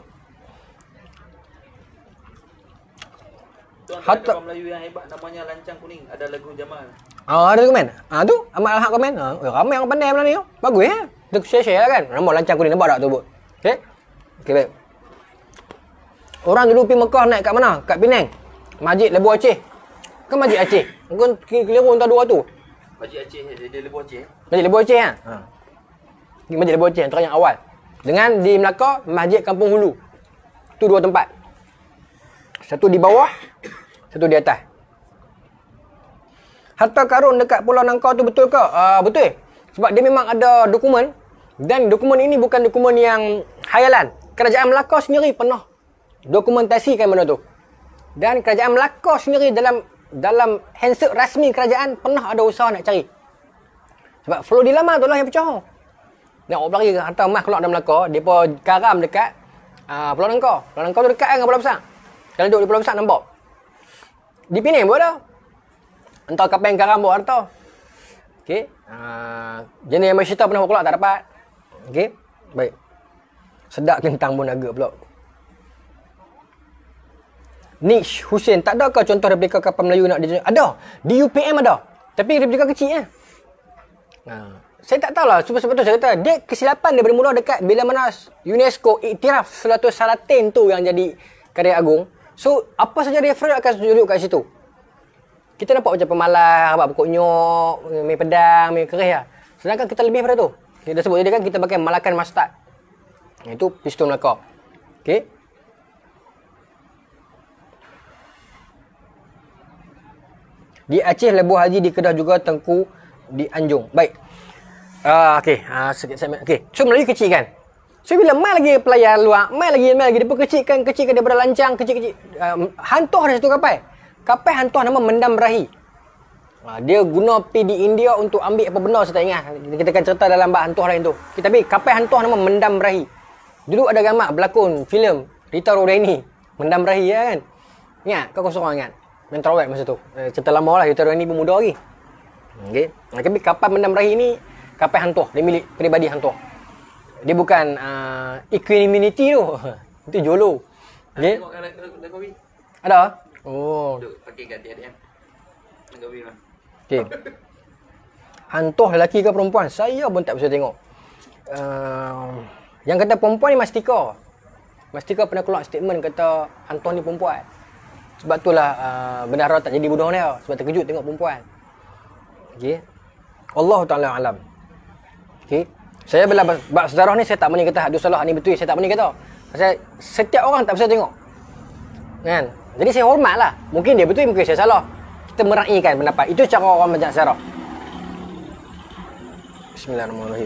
Tuan Hatta ada Melayu yang hebat namanya lancang kuning. Ada lagu Jamal. Ah, ada komen. Ah tu, Ahmad Al-Haq komen. Ah, oh, ramai orang pandai Melayu ni. Oh. Bagus ya. Dia share-share lah kan. Nama lancang kuning nampak tak tu, Bu? Okey. Okey, baik. Orang dulu pergi Mekah naik kat mana? Kat Penang. Masjid Lebu Aceh. Kan Masjid Aceh. Mungkin keliru entah dua tu. Masjid Aceh, dia, dia Lebu Aceh. Masjid Lebu Aceh kan? Ha. Ni Masjid Lebu Aceh antara yang awal. Dengan di Melaka, Masjid Kampung Hulu. Tu dua tempat. Satu di bawah, satu di atas. Harta karun dekat Pulau Nangka tu betul ke? Uh, betul. Sebab dia memang ada dokumen. Dan dokumen ini bukan dokumen yang khayalan. Kerajaan Melaka sendiri pernah dokumentasikan benda tu. Dan kerajaan Melaka sendiri dalam dalam handset rasmi kerajaan pernah ada usaha nak cari. Sebab Flow Dilama tu lah yang pecah. Nak orang lari harta emas keluar dalam Melaka, depa karam dekat uh, Pulau Nangka. Pulau Nangka tu dekat kan dengan Pulau Besar. Kalau duduk di Pulau Besar nampak. Di Penang pun ada. Entah kapal yang karam bawa harta. Okey. Uh, jenis yang Malaysia pernah keluar tak dapat. Okey. Baik. Sedap kentang pun agak pula. Nish Hussein, tak adakah contoh replika kapal Melayu nak ditunjuk? Ada. Di U P M ada. Tapi replika kecil eh. Nah, saya tak tahulah. Sebab tu saya kata, dia kesilapan dia bermula dekat bila mana UNESCO iktiraf Selatul Salatin tu yang jadi karya agung. So, apa saja reference akan tunjuk kat situ. Kita nampak macam pemalas, apa pokok nyok, mi pedang, mi kerih lah. Sedangkan kita lebih pada tu. Kita sebut dia kan kita pakai Malakan Mustard. Itu pistol Melaka. Okey. Di Aceh, Lebuh Haji, di Kedah juga, Tengku, di Anjung. Baik. Uh, Okey. Uh, sikit saya okey. So, Melayu kecil kan? So, bila mai lagi pelayan luar, mai lagi, mai lagi. Dia pun kecilkan, kecilkan daripada lancang, kecil-kecil. Uh, hantuh ada satu kapal. Kapal hantuh nama Mendam Rahi. Uh, dia guna pergi di India untuk ambil apa benda, saya tak ingat. Kita akan cerita dalam bab hantuh lain tu. Okay, tapi kapal hantuh nama Mendam Rahi. Dulu ada gambar berlakon filem Rita Rodaini. Mendam Rahi ya kan? Ingat? Kau kau seorang ingat? Main terawet masa tu. Eh, cerita lama lah. Rita Rodaini pun muda lagi. Okay. Tapi kapal Mendam Rahi ni kapal hantuh. Dia milik peribadi hantuh. Dia bukan uh, equanimity tu. Itu Jolo. Okay. Ada? Oh. Pakai kat D M. Gawi lah. Okay. Hantuh lelaki ke perempuan? Saya pun tak bisa tengok. Uh, yang kata perempuan ni Mastika. Mastika pernah keluar statement kata hantuh ni perempuan. Sebab itulah uh, bendahara tak jadi bunuh dia. Sebab terkejut tengok perempuan. Okay. Allah Ta'ala alam. Okay. Saya bila bab sejarah ni saya tak boleh kata hadis salah ni betul, saya tak boleh kata. Pasal setiap orang tak bisa tengok. Kan? Jadi saya hormatlah. Mungkin dia betul, mungkin saya salah. Kita meraihkan pendapat. Itu cara orang belajar sejarah. Bismillahirrahmanirrahim.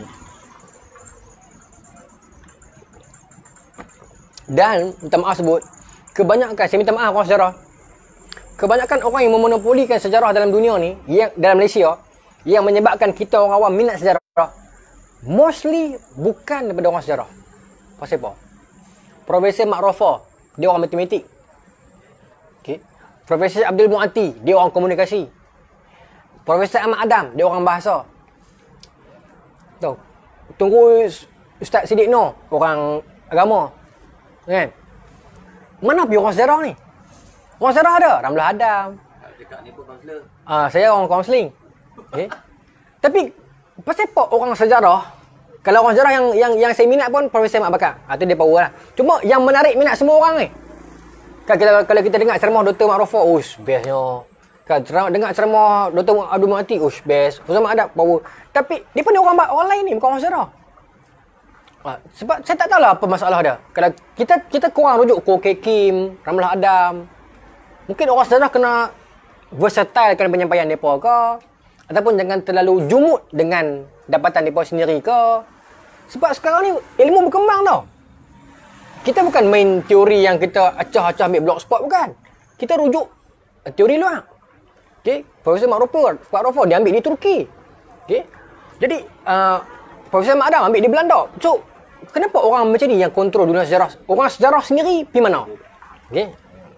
Dan minta maaf sebut, kebanyakan saya minta maaf orang sejarah. Kebanyakan orang yang memonopolikan sejarah dalam dunia ni, yang dalam Malaysia, yang menyebabkan kita orang awam minat sejarah, mostly bukan daripada orang sejarah. Pasal apa? Profesor Mak Rafa, dia orang matematik. Okay. Profesor Abdul Mu'ati, dia orang komunikasi. Profesor Ahmad Adam, dia orang bahasa. Tahu? Tunggu Ustaz Siddiq Noh, orang agama. Kan? Mana pergi orang sejarah ni? Orang sejarah ada. Ramlah Adam. Dekat ni pun kaunselor. Ah, saya orang kaunseling. Okay. Tapi pasal apa orang sejarah, kalau orang sejarah yang yang yang saya minat pun Profesor Mat Bakar. Ah tu dia power lah. Cuma yang menarik minat semua orang ni. Kan kalau kalau kita dengar ceramah Doktor Mak Rofah, oh bestnya. Kan ceramah dengar ceramah Doktor Abdul Mati, oh best. Profesor Mat Adab power. Tapi dia pun orang orang lain ni, bukan orang sejarah. Ah, sebab saya tak tahulah apa masalah dia. Kalau kita kita kurang rujuk Ko K Kim, Ramlah Adam. Mungkin orang sejarah kena versatile kan penyampaian mereka ke, ataupun jangan terlalu jumut dengan dapatan mereka sendiri ke. Sebab sekarang ni ilmu berkembang tau. Kita bukan main teori yang kita acah-acah ambil blogspot, bukan. Kita rujuk teori luar. Okay. Profesor Mak Rofah, Mak Rofah dia ambil di Turki. Okay. Jadi uh, Profesor Mak Adam ambil di Belanda. So kenapa orang macam ni yang kontrol dunia sejarah? Orang sejarah sendiri pergi mana? Okay.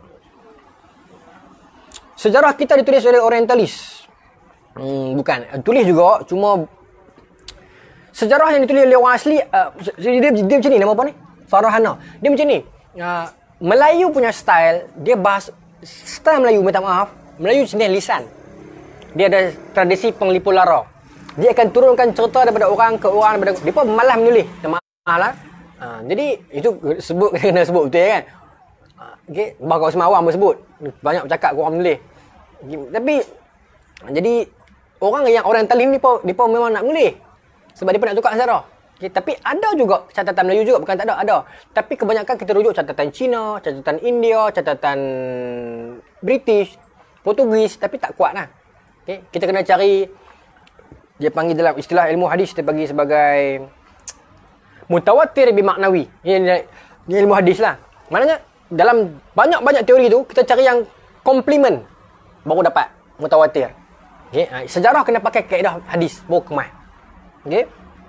Sejarah kita ditulis oleh orientalis. Hmm, bukan. Tulis juga, cuma sejarah yang ditulis oleh orang asli, uh, dia, dia macam ni, nama apa ni? Farahana. Dia macam ni. Uh, Melayu punya style, dia bahas, style Melayu, minta maaf, Melayu jenis lisan. Dia ada tradisi penglipu lara. Dia akan turunkan cerita daripada orang ke orang, daripada, dia pun malas menulis. Minta maaf lah. Uh, jadi, itu sebut, kena sebut betul kan? Okay, bah kau semua awam bersebut. Banyak bercakap kau orang menulis. Tapi jadi orang yang orientalis ni pun depa memang nak menulis. Sebab depa nak tukar sejarah. Okay, tapi ada juga catatan Melayu juga, bukan tak ada, ada. Tapi kebanyakan kita rujuk catatan Cina, catatan India, catatan British, Portugis, tapi tak kuat lah. Okay, kita kena cari, dia panggil dalam istilah ilmu hadis, dia bagi sebagai mutawatir bimaknawi. Ini, ini ilmu hadis lah. Maknanya dalam banyak-banyak teori tu, kita cari yang komplement baru dapat mutawatir. Okay. Sejarah kena pakai kaedah hadis baru kemas. Okay.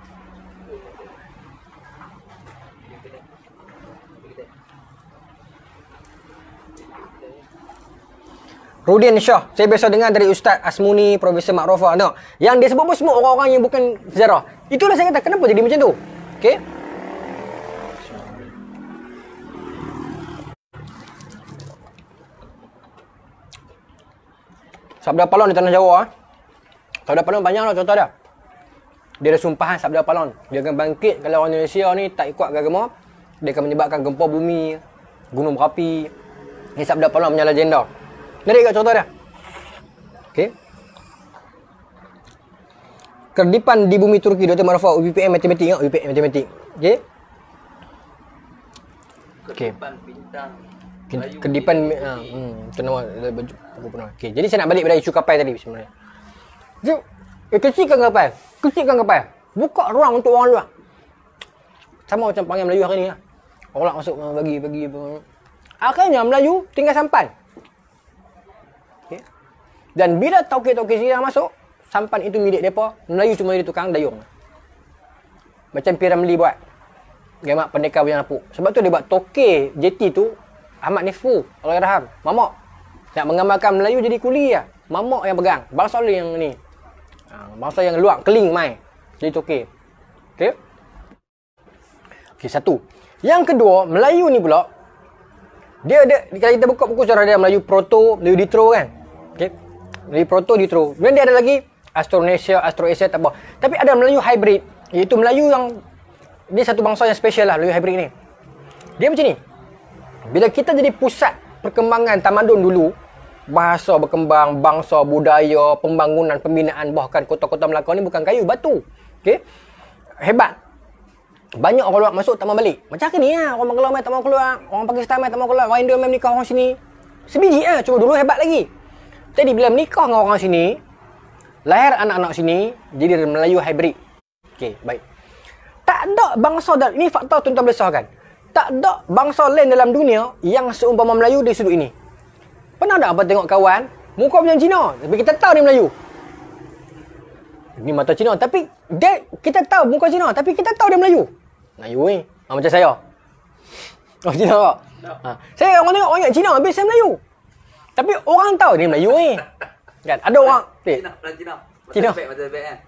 Rudin Shah, saya biasa dengar dari Ustaz Asmuni, Profesor Mak Rofah. No. Yang dia sebut pun semua orang-orang yang bukan sejarah. Itulah saya kata, kenapa jadi macam tu? Okay. Sabda Palon di Tanah Jawa. Sabda Palon banyak lah contoh dia. Dia ada sumpahan Sabda Palon. Dia akan bangkit kalau orang Indonesia ni tak ikut agama. Dia akan menyebabkan gempa bumi, gunung berapi. Ini Sabda Palon punya legenda. Menarik kat contoh dia. Okey. Kedipan di bumi Turki, Doktor Mak Rofah, U P M matematik, ingat U P M matematik. Okey. Okey. Kedipan bintang. Kedipan ha, hmm, tu nama baju aku pernah. Okey, jadi saya nak balik pada isu kapal tadi sebenarnya. Jadi, eh, kecilkan kapal. Kecilkan kapal. Buka ruang untuk orang luar. Sama macam panggil Melayu hari ni lah. Orang masuk bagi bagi akhirnya Melayu tinggal sampan. Okey. Dan bila tauke-tauke sini masuk, sampan itu milik depa, Melayu cuma jadi tukang dayung. Macam P. Ramlee buat. Gamak pendekar punya napuk. Sebab tu dia buat toke J T tu Ahmad Nifru, Allahyarham, mamak. Nak menggambarkan Melayu jadi kuli lah. Mamak yang pegang. Bangsa yang ni. Ha, bangsa yang luak, keling mai. Jadi okey. Okey. Okey, satu. Yang kedua, Melayu ni pula, dia ada, kalau kita buka buku sejarah dia, Melayu Proto, Melayu Ditro kan. Okey. Melayu Proto, Ditro. Kemudian dia ada lagi Austronesia, Austroasia, tak apa. Tapi ada Melayu hybrid. Iaitu Melayu yang, dia satu bangsa yang special lah, Melayu hybrid ni. Dia macam ni. Bila kita jadi pusat perkembangan tamadun dulu, bahasa berkembang, bangsa, budaya, pembangunan, pembinaan, bahkan kota-kota Melaka ni bukan kayu, batu. Okey. Hebat. Banyak orang luar masuk tak mau balik. Macam ni lah, orang Bangla mai tak mau keluar, orang Pakistan mai tak mau keluar, orang India mai menikah orang sini. Sebiji lah, cuma dulu hebat lagi. Jadi bila menikah dengan orang sini, lahir anak-anak sini, jadi Melayu hybrid. Okey, baik. Tak ada bangsa, dan ini fakta tuan-tuan boleh sahkan. Tak ada bangsa lain dalam dunia yang seumpama Melayu di sudut ini. Pernah tak apa tengok kawan, muka macam Cina, tapi kita tahu dia Melayu. Ini mata Cina, tapi dia, kita tahu muka Cina, tapi kita tahu dia Melayu. Melayu ni, ha, macam saya. Oh, Cina tak? Ha. Saya orang tengok orang ingat Cina, habis saya Melayu. Tapi orang tahu dia Melayu ni. Kan? Ada orang... Cina, Cina. Cina. Mata beg kan?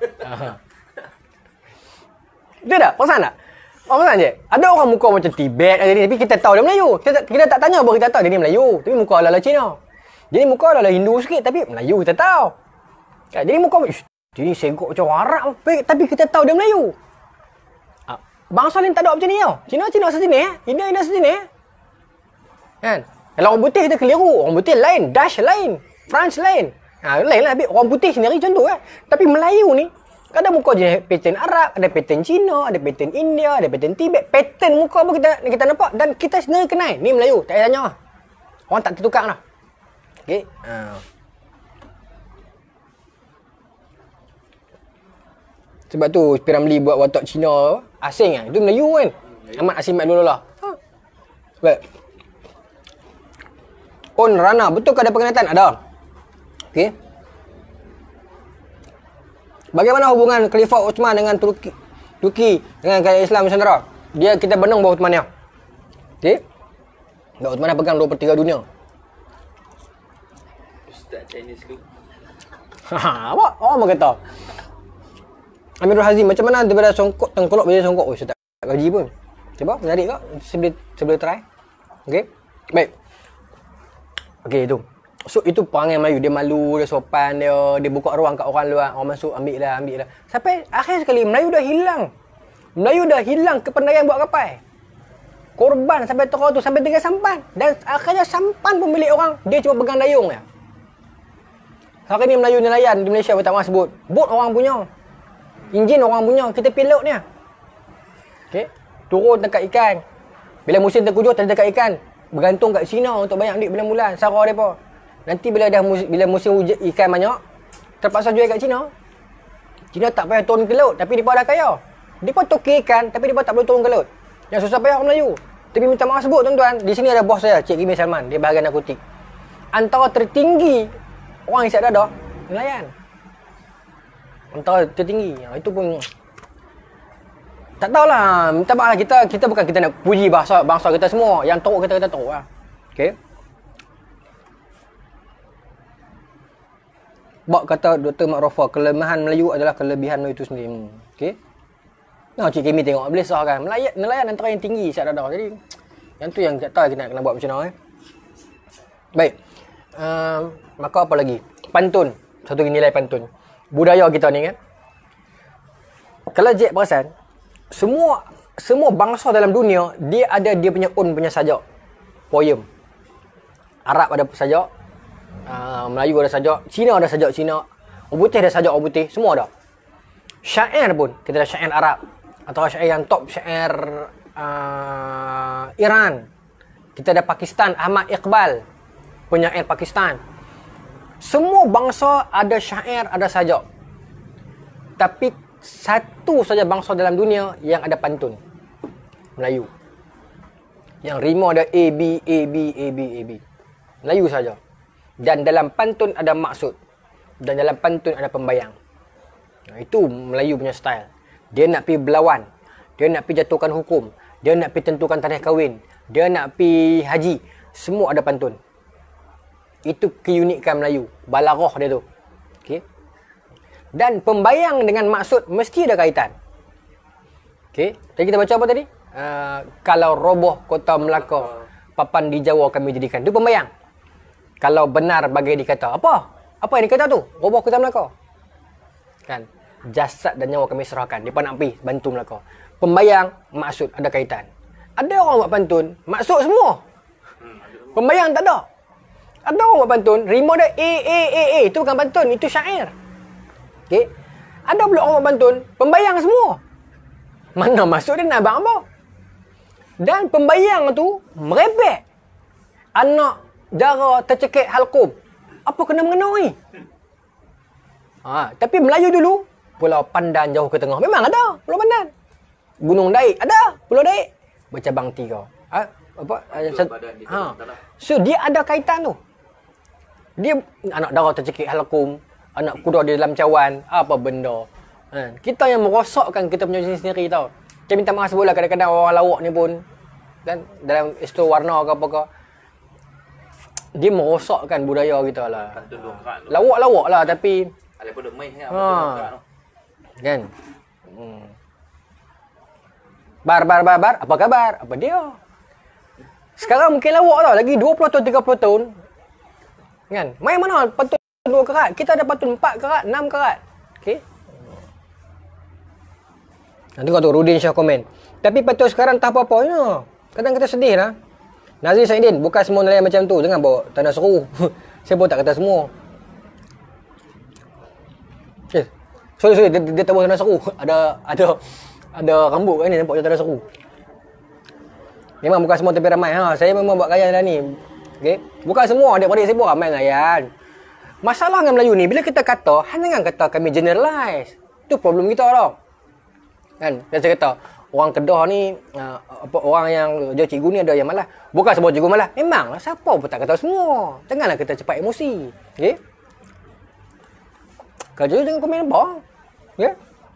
Betul tak? Perasan tak? Oh, perasan je? Ada orang muka macam Tibet, tapi kita tahu dia Melayu. Kita, kita tak tanya baru kita tahu dia ni Melayu. Tapi muka ala-ala Cina. Jadi muka ala-ala Hindu sikit, tapi Melayu kita tahu. Kan? Jadi muka ini segok macam Arab tapi kita tahu dia Melayu. Ha, bangsa lain tak ada macam ni tau. Cina Cina asal sini eh. India India asal sini eh. Kan? Kalau orang putih kita keliru. Orang putih lain, Dutch lain, France lain. Ha, lain lah. Orang putih sendiri contoh eh. Tapi Melayu ni ada muka jenis pattern Arab, ada pattern Cina, ada pattern India, ada pattern Tibet. Pattern muka pun kita kita nampak dan kita sendiri kenal. Ni Melayu, tak payah tanya lah. Orang tak tertukar lah. Okey. Ha. Sebab tu P. Ramlee buat watak Cina asing kan. Itu Melayu kan. Ahmad Asim Maidulullah. Ha. Baik. On Rana, betul ke ada pengenatan? Ada. Okey. Bagaimana hubungan Khalifah Uthman dengan Turki? Turki dengan kerajaan Islam Nusantara? Dia kita benang bahawa Uthmaniyah. Okey. Dan Uthman dah pegang dua per tiga dunia. Ustaz Chinese lu. Ha, apa? Orang mau kata. Amirul Hazim macam mana daripada songkok tengkolok bila songkok? Oh, saya tak gaji pun. Cuba menarik tak? Saya boleh try. Okey. Baik. Okey itu. So itu perangai Melayu, dia malu, dia sopan, dia dia buka ruang kat orang luar, orang masuk ambil lah, ambil lah. Sampai akhir sekali Melayu dah hilang. Melayu dah hilang kepandaian buat kapal. Korban sampai toko tu sampai tinggal sampan dan akhirnya sampan pun milik orang, dia cuma pegang dayung je. Hari ni Melayu nelayan di Malaysia tak mahu sebut. Bot orang punya. Enjin orang punya, kita pilot ni. Okey. Turun dekat ikan. Bila musim terkujur tak dekat ikan. Bergantung kat China untuk banyak duit bulan-bulan, sara depa. Nanti bila dah musim, bila musim hujan ikan banyak, terpaksa jual kat China. China tak payah turun ke laut, tapi depa dah kaya. Depa toki ikan, tapi depa tak boleh turun ke laut. Yang susah payah orang Melayu. Tapi minta maaf sebut tuan-tuan, di sini ada bos saya, Cik Kimi Salman, dia bahagian narkotik. Antara tertinggi orang isap dadah, nelayan. Antara tertinggi. Itu pun tak tahulah, minta maaf lah. Kita kita bukan kita nak puji bahasa bangsa kita semua. Yang teruk kita kita teruk lah. Okey. Bak kata Doktor Mak Rofa, kelemahan Melayu adalah kelebihan Melayu itu sendiri. Hmm. Okey. Nah, Cik Kimi tengok boleh sah kan. Melayan nelayan antara yang tinggi isap dadah. Jadi yang tu yang tak tahu kita nak kena buat macam mana eh. Baik. Uh, maka apa lagi? Pantun. Satu nilai pantun. Budaya kita ni kan. Kalau Jack perasan, semua semua bangsa dalam dunia dia ada dia punya own punya sajak poem. Arab ada sajak, uh, Melayu ada sajak, Cina ada sajak Cina, orang putih ada sajak orang putih, semua ada. Syair pun kita ada syair Arab atau syair yang top syair uh, Iran. Kita ada Pakistan, Ahmad Iqbal penyair Pakistan. Semua bangsa ada syair, ada sajak. Tapi satu saja bangsa dalam dunia yang ada pantun. Melayu. Yang rima ada A, B, A, B, A, B, A, B. Melayu saja. Dan dalam pantun ada maksud. Dan dalam pantun ada pembayang. Nah, itu Melayu punya style. Dia nak pergi berlawan. Dia nak pergi jatuhkan hukum. Dia nak pergi tentukan tarikh kahwin. Dia nak pergi haji. Semua ada pantun. Itu keunikan Melayu. Balaghah dia tu. Okey. Dan pembayang dengan maksud mesti ada kaitan. Okey. Tadi kita baca apa tadi? Uh, kalau roboh kota Melaka, papan di Jawa kami jadikan. Itu pembayang. Kalau benar bagai dikata. Apa? Apa yang dikata tu? Roboh kota Melaka. Kan? Jasad dan nyawa kami serahkan. Dia nak pergi bantu Melaka. Pembayang, maksud ada kaitan. Ada orang buat pantun, maksud semua. Pembayang tak ada. Ada orang buat pantun, rima dia A, A, A, A. Itu bukan pantun, itu syair. Okey. Ada pula orang buat pantun, pembayang semua. Mana maksud dia nak abang apa? Dan pembayang tu merepek. Anak dara tercekik halkum. Apa kena mengenai? Ha, tapi Melayu dulu, Pulau Pandan jauh ke tengah. Memang ada Pulau Pandan. Gunung Daik ada, Pulau Daik. Bercabang tiga. Ha, apa? Ha. So dia ada kaitan tu. Dia anak dara tercekik halkum, anak kuda di dalam cawan, apa benda. Ha, kita yang merosakkan kita punya sendiri sendiri tau. Saya minta maaf sebutlah kadang-kadang orang lawak ni pun kan dalam istilah warna ke apa ke. Dia merosakkan budaya kita lah. Lawak-lawak lah tapi ada pada main kan ha. Kan. Hmm. Bar bar bar bar, apa khabar? Apa dia? Sekarang mungkin lawak tau, lagi dua puluh tahun tiga puluh tahun. Kan? Main mana pantun dua karat, kita ada patut empat karat, enam karat. Okey. Nanti kau tu Rudin Shah komen. Tapi patut sekarang tak apa-apanya. Kadang kita sedih lah. Nazri Saidin, bukan semua nelayan macam tu. Jangan bawa tanah seru. Saya pun tak kata semua. Eh, sorry, sorry. Dia, dia tak bawa tanah seru. Ada ada ada rambut kan ni nampak macam tanah seru. Memang bukan semua tapi ramai. Ha, saya memang buat gaya dah ni. Okay? Bukan semua adik-adik saya pun ramai layan. Masalah dengan Melayu ni, bila kita kata, hang jangan kata kami generalize. Itu problem kita tau. Kan? Dan saya kata, orang Kedah ni, uh, apa, orang yang jadi cikgu ni ada yang malas. Bukan semua cikgu malas. Memanglah, siapa pun tak kata semua. Janganlah kita cepat emosi. Okay? Kalau cikgu jangan komen apa. Okay?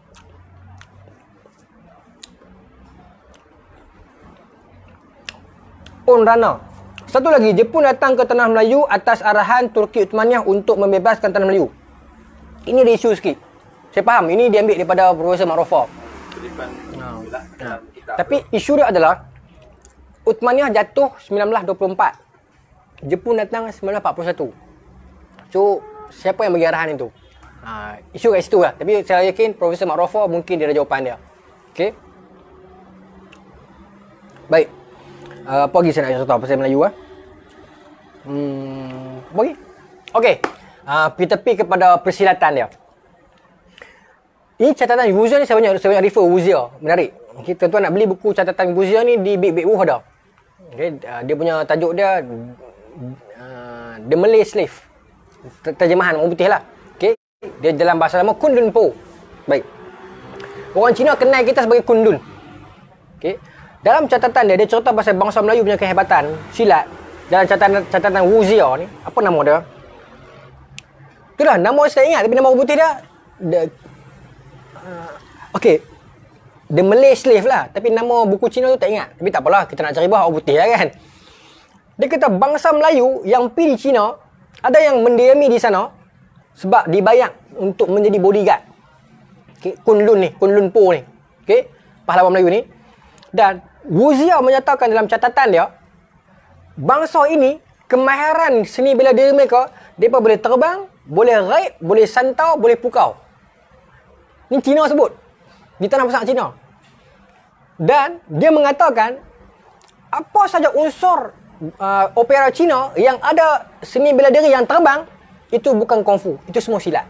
On Rana. Satu lagi, Jepun datang ke tanah Melayu atas arahan Turki Uthmaniyah untuk membebaskan tanah Melayu. Ini ada isu sikit. Saya faham, ini diambil daripada Profesor Mak Rofah. Ha. Tapi isu dia adalah Uthmaniyah jatuh sembilan belas dua puluh empat. Jepun datang sembilan belas empat puluh satu. So, siapa yang bagi arahan itu? Ha, isu kat situ lah. Tapi saya yakin Profesor Mak Rofah mungkin dia ada jawapan dia. Okey. Baik. Uh, apa lagi saya nak cerita pasal Melayu ah? Hmm, apa lagi? Okey. Uh, pergi tepi kepada persilatan dia. Ini catatan Wuzia ni saya banyak saya banyak refer Wuzia. Menarik. Okay, tuan-tuan nak beli buku catatan Wuzia ni di Big Big Wu ada. Okay, uh, dia punya tajuk dia uh, The Malay Slave. Terjemahan orang putih lah. Okay. Dia dalam bahasa lama Kundun Po. Baik. Orang Cina kenal kita sebagai Kundun. Okay. Dalam catatan dia, dia cerita pasal bangsa Melayu punya kehebatan silat. Dalam catatan catatan Wuzia ni, apa nama dia? Itulah, nama saya tak ingat tapi nama orang putih dia the, uh, okay, The Malay Slave lah. Tapi nama buku Cina tu tak ingat. Tapi tak apalah, kita nak cari buah orang putih lah kan. Dia kata bangsa Melayu yang pergi di Cina, ada yang mendiami di sana sebab dibayar untuk menjadi bodyguard. Okay, Kunlun ni, Kunlun Po ni. Okay, pahlawan Melayu ni. Dan Wuzia menyatakan dalam catatan dia, bangsa ini, kemahiran seni bela diri mereka, mereka boleh terbang, boleh raid, boleh santau, boleh pukau. Ni Cina sebut. Di tanah besar Cina. Dan dia mengatakan, apa saja unsur uh, opera Cina yang ada seni bela diri yang terbang, itu bukan kungfu. Itu semua silat.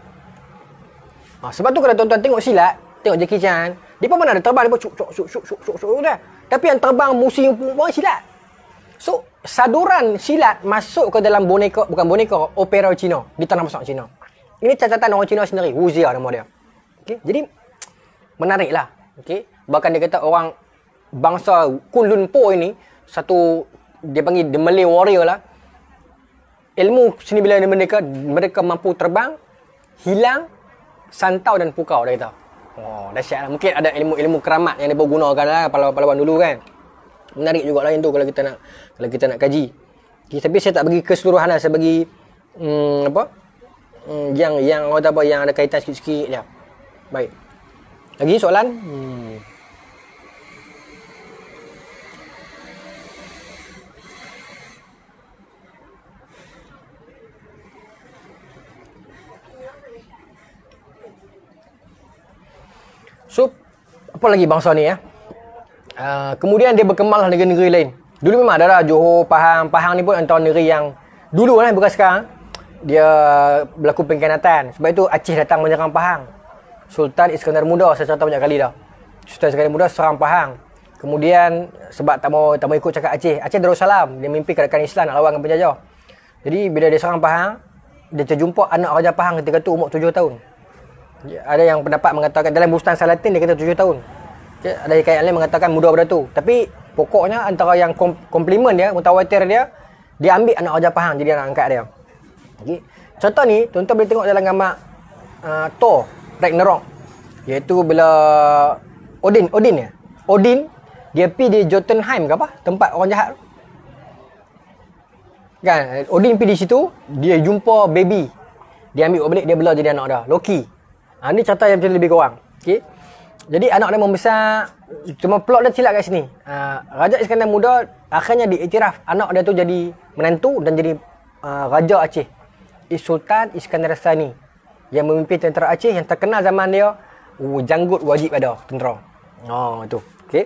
Ha, sebab tu kalau tuan-tuan tengok silat, tengok Jackie Chan, dia pun mana ada terbang, dia pun syuk, syuk, syuk, syuk, syuk, syuk, dah. Tapi yang terbang musim pun silat. So, saduran silat masuk ke dalam boneka, bukan boneka, opera Cina, di tanah besar Cina. Ini catatan orang Cina sendiri, Wuzia nama dia. Okay? Jadi, menariklah. Okay? Bahkan dia kata orang bangsa Kunlun Po ini, satu, dia panggil the Malay warrior lah. Ilmu seni bela diri mereka, mereka mampu terbang, hilang, santau dan pukau, dia kata. Oh, dahsyat lah. Mungkin ada ilmu-ilmu keramat yang mereka gunakan lah pahlawan-pahlawan dulu kan. Menarik juga lain tu kalau kita nak kalau kita nak kaji. Okay, tapi saya tak bagi keseluruhan lah. Saya bagi hmm, apa? Hmm, yang yang orang apa yang ada kaitan sikit-sikit je. Baik. Lagi soalan? Hmm. So, apa lagi bangsa ni ya? Uh, kemudian dia berkembang lah negeri-negeri lain. Dulu memang ada lah Johor, Pahang. Pahang ni pun antara negeri yang dulu lah, bukan sekarang. Dia berlaku pengkhianatan. Sebab itu Aceh datang menyerang Pahang. Sultan Iskandar Muda, saya cerita banyak kali dah. Sultan Iskandar Muda serang Pahang. Kemudian sebab tak mau tak mau ikut cakap Aceh. Aceh Darussalam. Dia mimpi kerajaan Islam nak lawan dengan penjajah. Jadi bila dia serang Pahang, dia terjumpa anak Raja Pahang ketika tu umur tujuh tahun. Ada yang pendapat mengatakan dalam Bustan Salatin dia kata tujuh tahun. Okay, ada yang lain mengatakan muda pada tu. Tapi pokoknya antara yang kom, komplimen dia, mutawatir dia, dia ambil anak Raja Pahang jadi anak angkat dia. Okay. Contoh ni, tuan-tuan boleh tengok dalam gambar uh, Thor Ragnarok. Iaitu bila Odin, Odin ya. Odin dia pergi di Jotunheim ke apa? Tempat orang jahat. Kan, Odin pergi di situ, dia jumpa baby. Dia ambil balik, dia belah jadi anak dia, Loki. Ha, ni cerita yang macam lebih kurang. Okey. Jadi anak dia membesar, cuma plot dia silap kat sini. Ha, Raja Iskandar Muda akhirnya diiktiraf anak dia tu jadi menantu dan jadi uh, Raja Aceh. Sultan Iskandar Sani yang memimpin tentera Aceh yang terkenal zaman dia, uh, janggut wajib ada tentera. Oh, tu. Okey.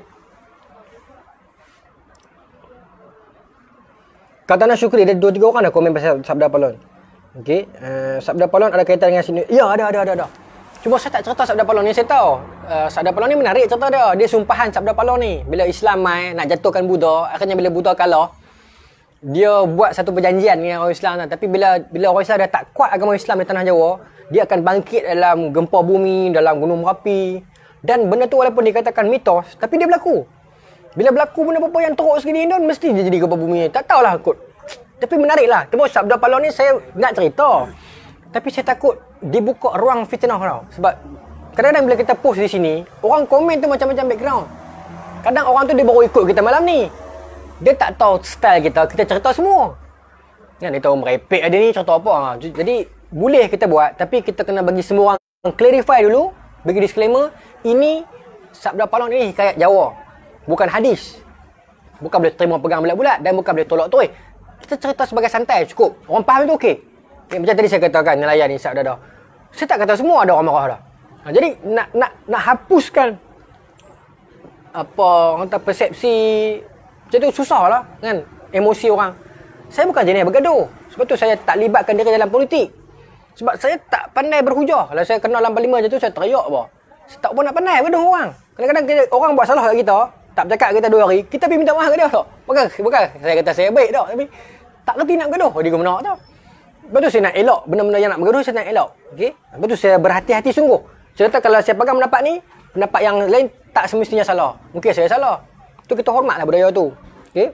Kata nak syukuri, ada dua tiga orang dah komen pasal Sabda Palon. Okey, uh, Sabda Palon ada kaitan dengan sini. Ya, ada ada ada ada. Cuma saya tak cerita Sabda Palon ni, saya tahu. Uh, Sabda Palon ni menarik cerita dia. Dia sumpahan Sabda Palon ni. Bila Islam mai nak jatuhkan Buddha, akhirnya bila Buddha kalah, dia buat satu perjanjian dengan orang Islam lah. Tapi bila bila orang Islam dah tak kuat agama Islam di tanah Jawa, dia akan bangkit dalam gempa bumi, dalam gunung berapi. Dan benda tu walaupun dikatakan mitos, tapi dia berlaku. Bila berlaku benda apa yang teruk sekali Indon, mesti dia jadi gempa bumi. Tak tahulah kot. Tapi menarik lah. Terus Sabda Palon ni saya nak cerita. Tapi saya takut dibuka ruang fitnah tau. Sebab kadang-kadang bila kita post di sini, orang komen tu macam-macam background. Kadang orang tu dia baru ikut kita malam ni. Dia tak tahu style kita, kita cerita semua. Kan dia tahu merepek ada ni, cerita apa. Ha. Jadi boleh kita buat, tapi kita kena bagi semua orang clarify dulu, bagi disclaimer, ini Sabda Palon ni hikayat Jawa, bukan hadis. Bukan boleh terima pegang bulat-bulat dan bukan boleh tolak terus. Kita cerita sebagai santai cukup. Orang faham itu okey. Okay, macam tadi saya katakan nelayan ni Sabda dah. Saya tak kata semua ada orang marah dah. Ha, jadi nak nak nak hapuskan apa orang kata persepsi macam tu susah lah kan, emosi orang. Saya bukan jenis bergaduh. Sebab tu saya tak libatkan diri dalam politik. Sebab saya tak pandai berhujah. Kalau saya kenal Lampan Lima macam tu, saya teriak apa. Saya tak pun nak pandai bergaduh orang. Kadang-kadang kita, orang buat salah kat kita, tak bercakap kita dua hari, kita pergi minta maaf kat dia tak. Bukan, bukan saya kata saya baik tak. Tapi tak kerti nak bergaduh. Oh, dia kena menolak tau. Lepas tu saya nak elok. Benda-benda yang nak bergaduh, saya nak elok. Okay? Lepas tu saya berhati-hati sungguh. Saya kata kalau saya pegang pendapat ni, pendapat yang lain tak semestinya salah. Mungkin saya salah. Tu kita hormatlah budaya tu. Okey.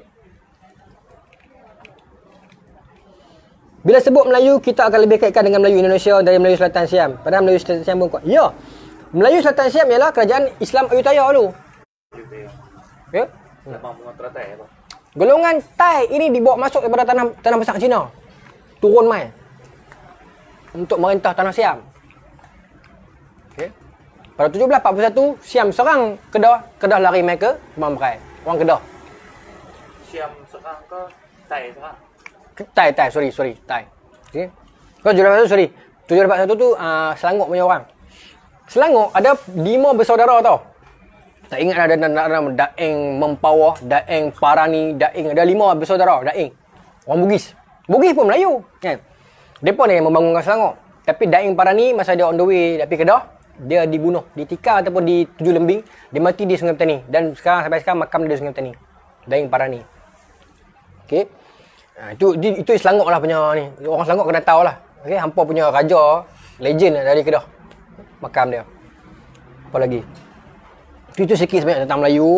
Bila sebut Melayu, kita akan lebih kaitkan dengan Melayu Indonesia dari Melayu Selatan Siam. Padahal Melayu Selatan Siam pun kuat. Ya. Melayu Selatan Siam ialah kerajaan Islam Ayutthaya dulu. Ya. Memang bunga teratai apa? Golongan Tai ini dibawa masuk daripada tanah tanah besar Cina. Turun mai untuk merintah tanah Siam. Okey. Pada tujuh belas empat puluh satu, Siam serang Kedah, Kedah lari mai ke Mamrai. Orang Kedah. Siam serang ke Tai serang? Tai, Tai, sorry, sorry, Tai. Okey. Kau tujuh belas satu, sorry. tujuh belas satu tu uh, Selangor punya orang. Selangor ada lima bersaudara tau. Tak ingat ada nama Daeng Mempawah, Daeng Parani, Daeng, ada lima bersaudara, Daeng. Orang Bugis. Bugis pun Melayu, kan. Depa ni yang membangunkan Selangor. Tapi Daeng Parani masa dia on the way nak pergi Kedah, dia dibunuh, ditikar ataupun di tujuh lembing, dia mati di Sungai Petani dan sekarang sampai sekarang makam dia di Sungai Petani. Daeng Parani. Okey. Ha, itu itu Selangor lah punya ni. Orang Selangor kena tahu lah. Okey, hampa punya raja legend dari Kedah. Makam dia. Apa lagi? Itu, itu sikit sebanyak tentang Melayu.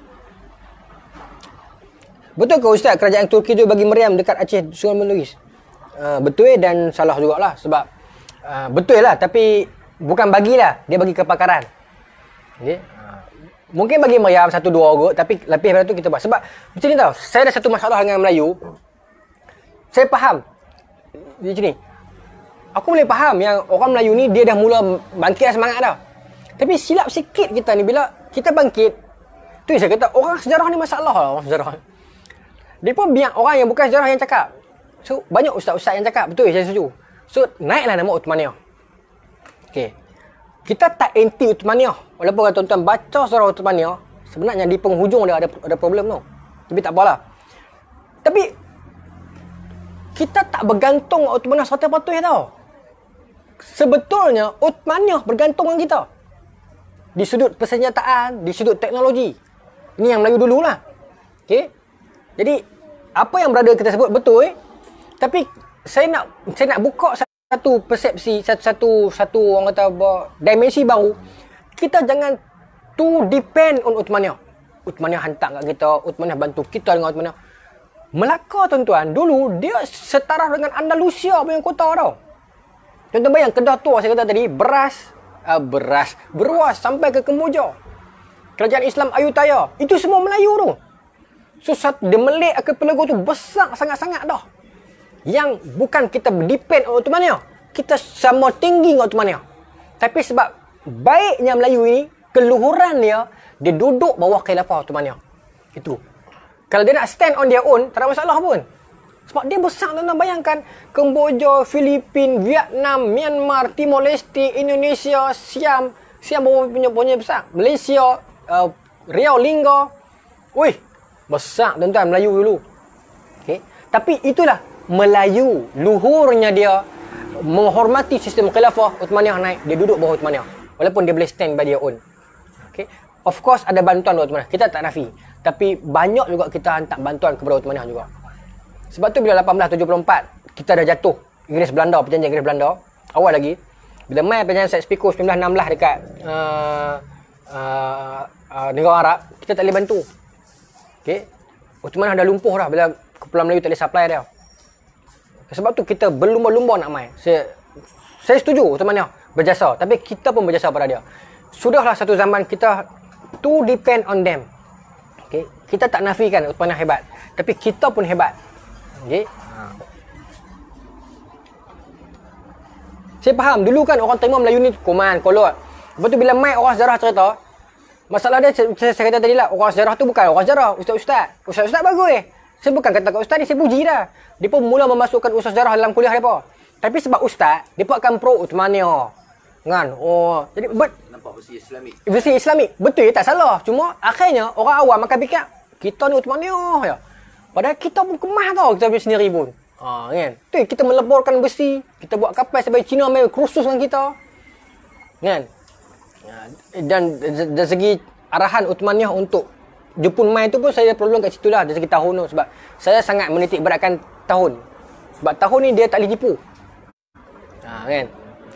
Betul ke Ustaz kerajaan Turki tu bagi meriam dekat Aceh Sungai Meluis? Uh, betul dan salah jugalah sebab uh, betul lah tapi bukan bagilah, dia bagi kepakaran. Okey. Uh, mungkin bagi meriam satu dua orang tapi lebih daripada tu kita buat. Sebab macam ni tau, saya ada satu masalah dengan Melayu. Saya faham. Dia macam ni. Aku boleh faham yang orang Melayu ni dia dah mula bangkit semangat dah. Tapi silap sikit kita ni bila kita bangkit. Tu saya kata orang sejarah ni masalah lah orang sejarah. Dia pun biar orang yang bukan sejarah yang cakap. So banyak ustaz-ustaz yang cakap. Betul saya setuju. So naiklah nama Uthmaniyah. Okey. Kita tak anti Uthmaniyah. Walaupun kalau tuan-tuan baca sejarah Uthmaniyah, sebenarnya di penghujung dia ada ada problem tu. Tapi tak apalah. Tapi kita tak bergantung dengan Uthmaniyah seratus peratus tau. Sebetulnya Uthmaniyah bergantung dengan kita. Di sudut persenjataan, di sudut teknologi. Ini yang Melayu dululah. Okey. Jadi apa yang berada kita sebut betul eh. Tapi saya nak saya nak buka satu persepsi, satu satu satu orang kata apa, dimensi baru. Kita jangan too depend on Uthmaniyah. Uthmaniyah hantar kat kita, Uthmaniyah bantu kita dengan Uthmaniyah. Melaka tuan-tuan, dulu dia setara dengan Andalusia punya kota tau. Tuan-tuan bayang Kedah tu saya kata tadi, beras, uh, beras, beruas sampai ke Kemboja. Kerajaan Islam Ayutthaya, itu semua Melayu tu. So, dia melik archipelago tu besar sangat-sangat dah. Yang bukan kita depend on Uthmaniyah. Kita sama tinggi dengan Uthmaniyah. Tapi sebab baiknya Melayu ini, keluhuran dia, dia duduk bawah khilafah Uthmaniyah. Itu. Kalau dia nak stand on their own, tak ada masalah pun. Sebab dia besar, tuan-tuan. Bayangkan Kemboja, Filipin, Vietnam, Myanmar, Timor Leste, Indonesia, Siam. Siam punya punya besar. Malaysia, uh, Riau, Lingga. Wih, besar tuan-tuan Melayu dulu. Okay. Tapi itulah Melayu. Luhurnya dia menghormati sistem khilafah Uthmaniyah naik. Dia duduk bawah Uthmaniyah. Walaupun dia boleh stand by dia own. Okay. Of course ada bantuan Uthmaniyah. Kita tak nafi. Tapi banyak juga kita hantar bantuan kepada Uthmaniyah juga. Sebab tu bila lapan belas tujuh puluh empat kita dah jatuh Inggeris Belanda, perjanjian Inggeris Belanda awal lagi. Bila mai perjanjian Sykes-Picot sembilan belas enam belas dekat uh, uh, uh, negara Arab, kita tak boleh bantu. Okey. Uthmaniyah dah lumpuh dah bila Kepulauan Melayu tak boleh supply dia. Sebab tu kita berlumba-lumba nak mai. Saya saya setuju Uthmaniyah berjasa, tapi kita pun berjasa pada dia. Sudahlah satu zaman kita to depend on them. Okey. Kita tak nafikan Uthmaniyah hebat, tapi kita pun hebat. Okay. Ha. Saya faham dulu kan orang terima Melayu ni koman, kolot. Lepas tu bila mai orang sejarah cerita, masalah dia saya, saya kata tadi lah, orang sejarah tu bukan orang sejarah, ustaz-ustaz. Ustaz-ustaz bagus eh. Saya bukan kata kat ustaz ni, saya puji dah. Dia pun mula memasukkan ustaz sejarah dalam kuliah depa. Tapi sebab ustaz, depa akan pro Uthmaniyah. Kan? Oh, jadi but nampak versi Islamik. Versi Islamik. Betul, tak salah. Cuma akhirnya orang awam akan fikir kita ni Uthmaniyah ya. Padahal kita pun kemah tau kita punya sendiri pun. Ha, kan? Tu kita meleburkan besi, kita buat kapal sampai Cina main krusus dengan kita. Kan? Dan dari segi arahan Uthmaniyah untuk Jepun mai tu pun saya problem kat situ lah dari segi tahun tu, sebab saya sangat menitik beratkan tahun. Sebab tahun ni dia tak boleh tipu. Ha, kan?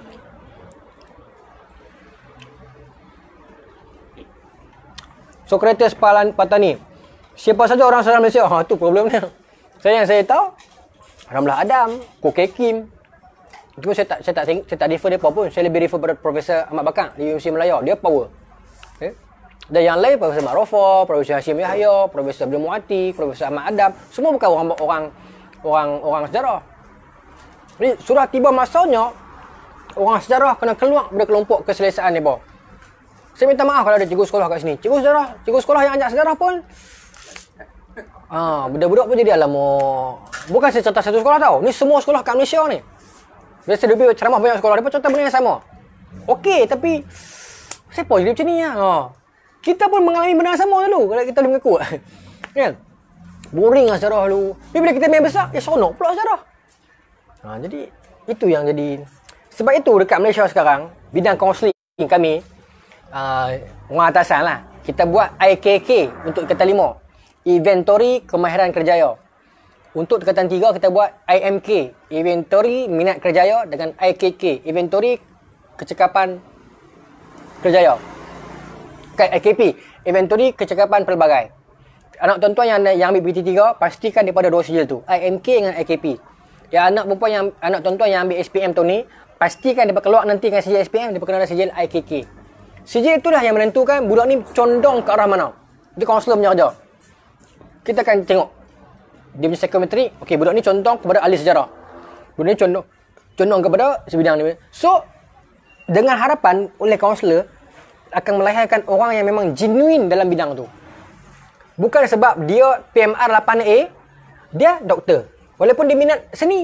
Sokrates Patani. Siapa saja orang asal Malaysia? Ha, tu problemnya. Saya yang saya tahu Ramlah Adam, Koke Kim. Cuma saya tak saya tak saya tak refer depa pun. Saya lebih refer pada Profesor Ahmad Bakar di Universiti Melaya. Dia power. Okay. Dan yang lain Profesor Mak Rofa, Profesor Hashim Yahya, Profesor Abdul Muati, Profesor Ahmad Adam, semua bukan orang orang orang orang sejarah. Jadi sudah tiba masanya orang sejarah kena keluar dari kelompok keselesaan depa. Saya minta maaf kalau ada cikgu sekolah kat sini. Cikgu sejarah, cikgu sekolah yang ajak sejarah pun ah, budak-budak pun jadi alamak. Bukan saya contoh satu sekolah tau. Ni semua sekolah kat Malaysia ni. Biasa dia ceramah banyak sekolah, dia pun contoh benda yang sama. Okey, tapi siapa jadi macam ni lah. Ha. Kita pun mengalami benda yang sama dulu kalau kita boleh mengaku. Kan? Boring lah sejarah dulu. Tapi bila kita main besar, ya seronok pula sejarah. Ha, jadi itu yang jadi. Sebab itu dekat Malaysia sekarang, bidang kaunseling kami uh, orang atasan lah. Kita buat I K K untuk tingkatan lima. Inventory Kemahiran Kerjaya. Untuk tingkatan tiga kita buat I M K, Inventory Minat Kerjaya, dengan I K K, Inventory Kecekapan Kerjaya. I K P, Inventory Kecekapan Pelbagai. Anak tuan-tuan yang yang ambil B T tiga, pastikan daripada dua sijil tu, I M K dengan I K P. Yang anak perempuan yang anak tuan-tuan yang ambil S P M tu ni, pastikan dia keluar nanti dengan sijil S P M, dia kena ada sijil I K K. Sijil itulah yang menentukan budak ni condong ke arah mana. Itu kaunselor punya kerja. Kita akan tengok dia punya psikometri. Okey, budak ni condong kepada ahli sejarah. Budak ni condong condong kepada sebidang ni. So, dengan harapan oleh kaunselor akan melahirkan orang yang memang genuine dalam bidang tu. Bukan sebab dia P M R lapan A, dia doktor. Walaupun dia minat seni.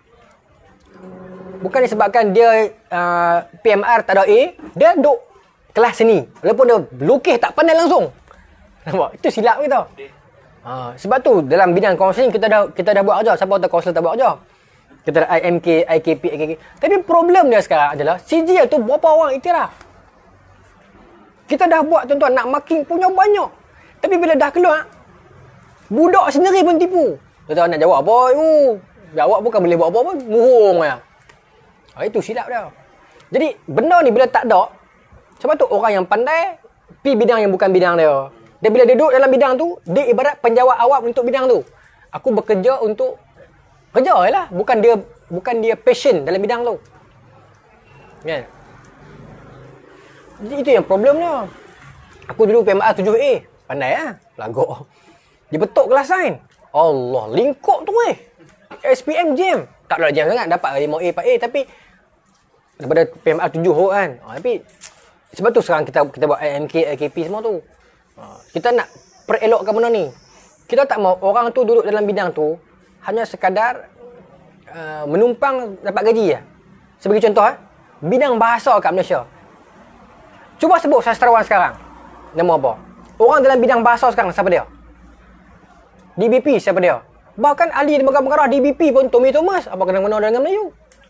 Bukan disebabkan dia uh, P M R tak ada A, dia duk kelas seni. Walaupun dia lukis tak pandai langsung. Nampak? Itu silap kita. Ha, sebab tu dalam bidang kaunseling kita dah kita dah buat kerja. Siapa tahu kaunselor tak buat kerja. Kita ada I M K, I K P, I K K. Tapi problem dia sekarang adalah sijil tu berapa orang iktiraf. Kita dah buat tuan-tuan, nak marking punya banyak. Tapi bila dah keluar, budak sendiri pun tipu. Tuan-tuan nak jawab apa? Uh, jawab bukan boleh buat apa-apa, muhung ya. Ha, itu silap dia. Jadi benda ni bila tak ada, sebab tu orang yang pandai pi bidang yang bukan bidang dia. Dan bila dia duduk dalam bidang tu, dia ibarat penjawat awam untuk bidang tu. Aku bekerja untuk kerja lah, bukan dia bukan dia passion dalam bidang tu. Kan? Jadi itu yang problemnya. Aku dulu P M R tujuh A, pandai ah, lagak. Dia betul kelas sains. Allah, lingkup tu eh. S P M jam. Tak ada jam sangat, dapat lima A, empat A, tapi daripada P M R tujuh kan. Ha, tapi sebab tu sekarang kita kita buat I M K, I K P semua tu. Ha, kita nak perelokkan benda ni. Kita tak mau orang tu duduk dalam bidang tu hanya sekadar uh, menumpang dapat gaji je. Sebagai contoh, eh, bidang bahasa kat Malaysia. Cuba sebut sastrawan sekarang. Nama apa? Orang dalam bidang bahasa sekarang, siapa dia? D B P, siapa dia? Bahkan ahli lembaga pengarah D B P pun Tommy Thomas. Apa kena-mena dengan Melayu?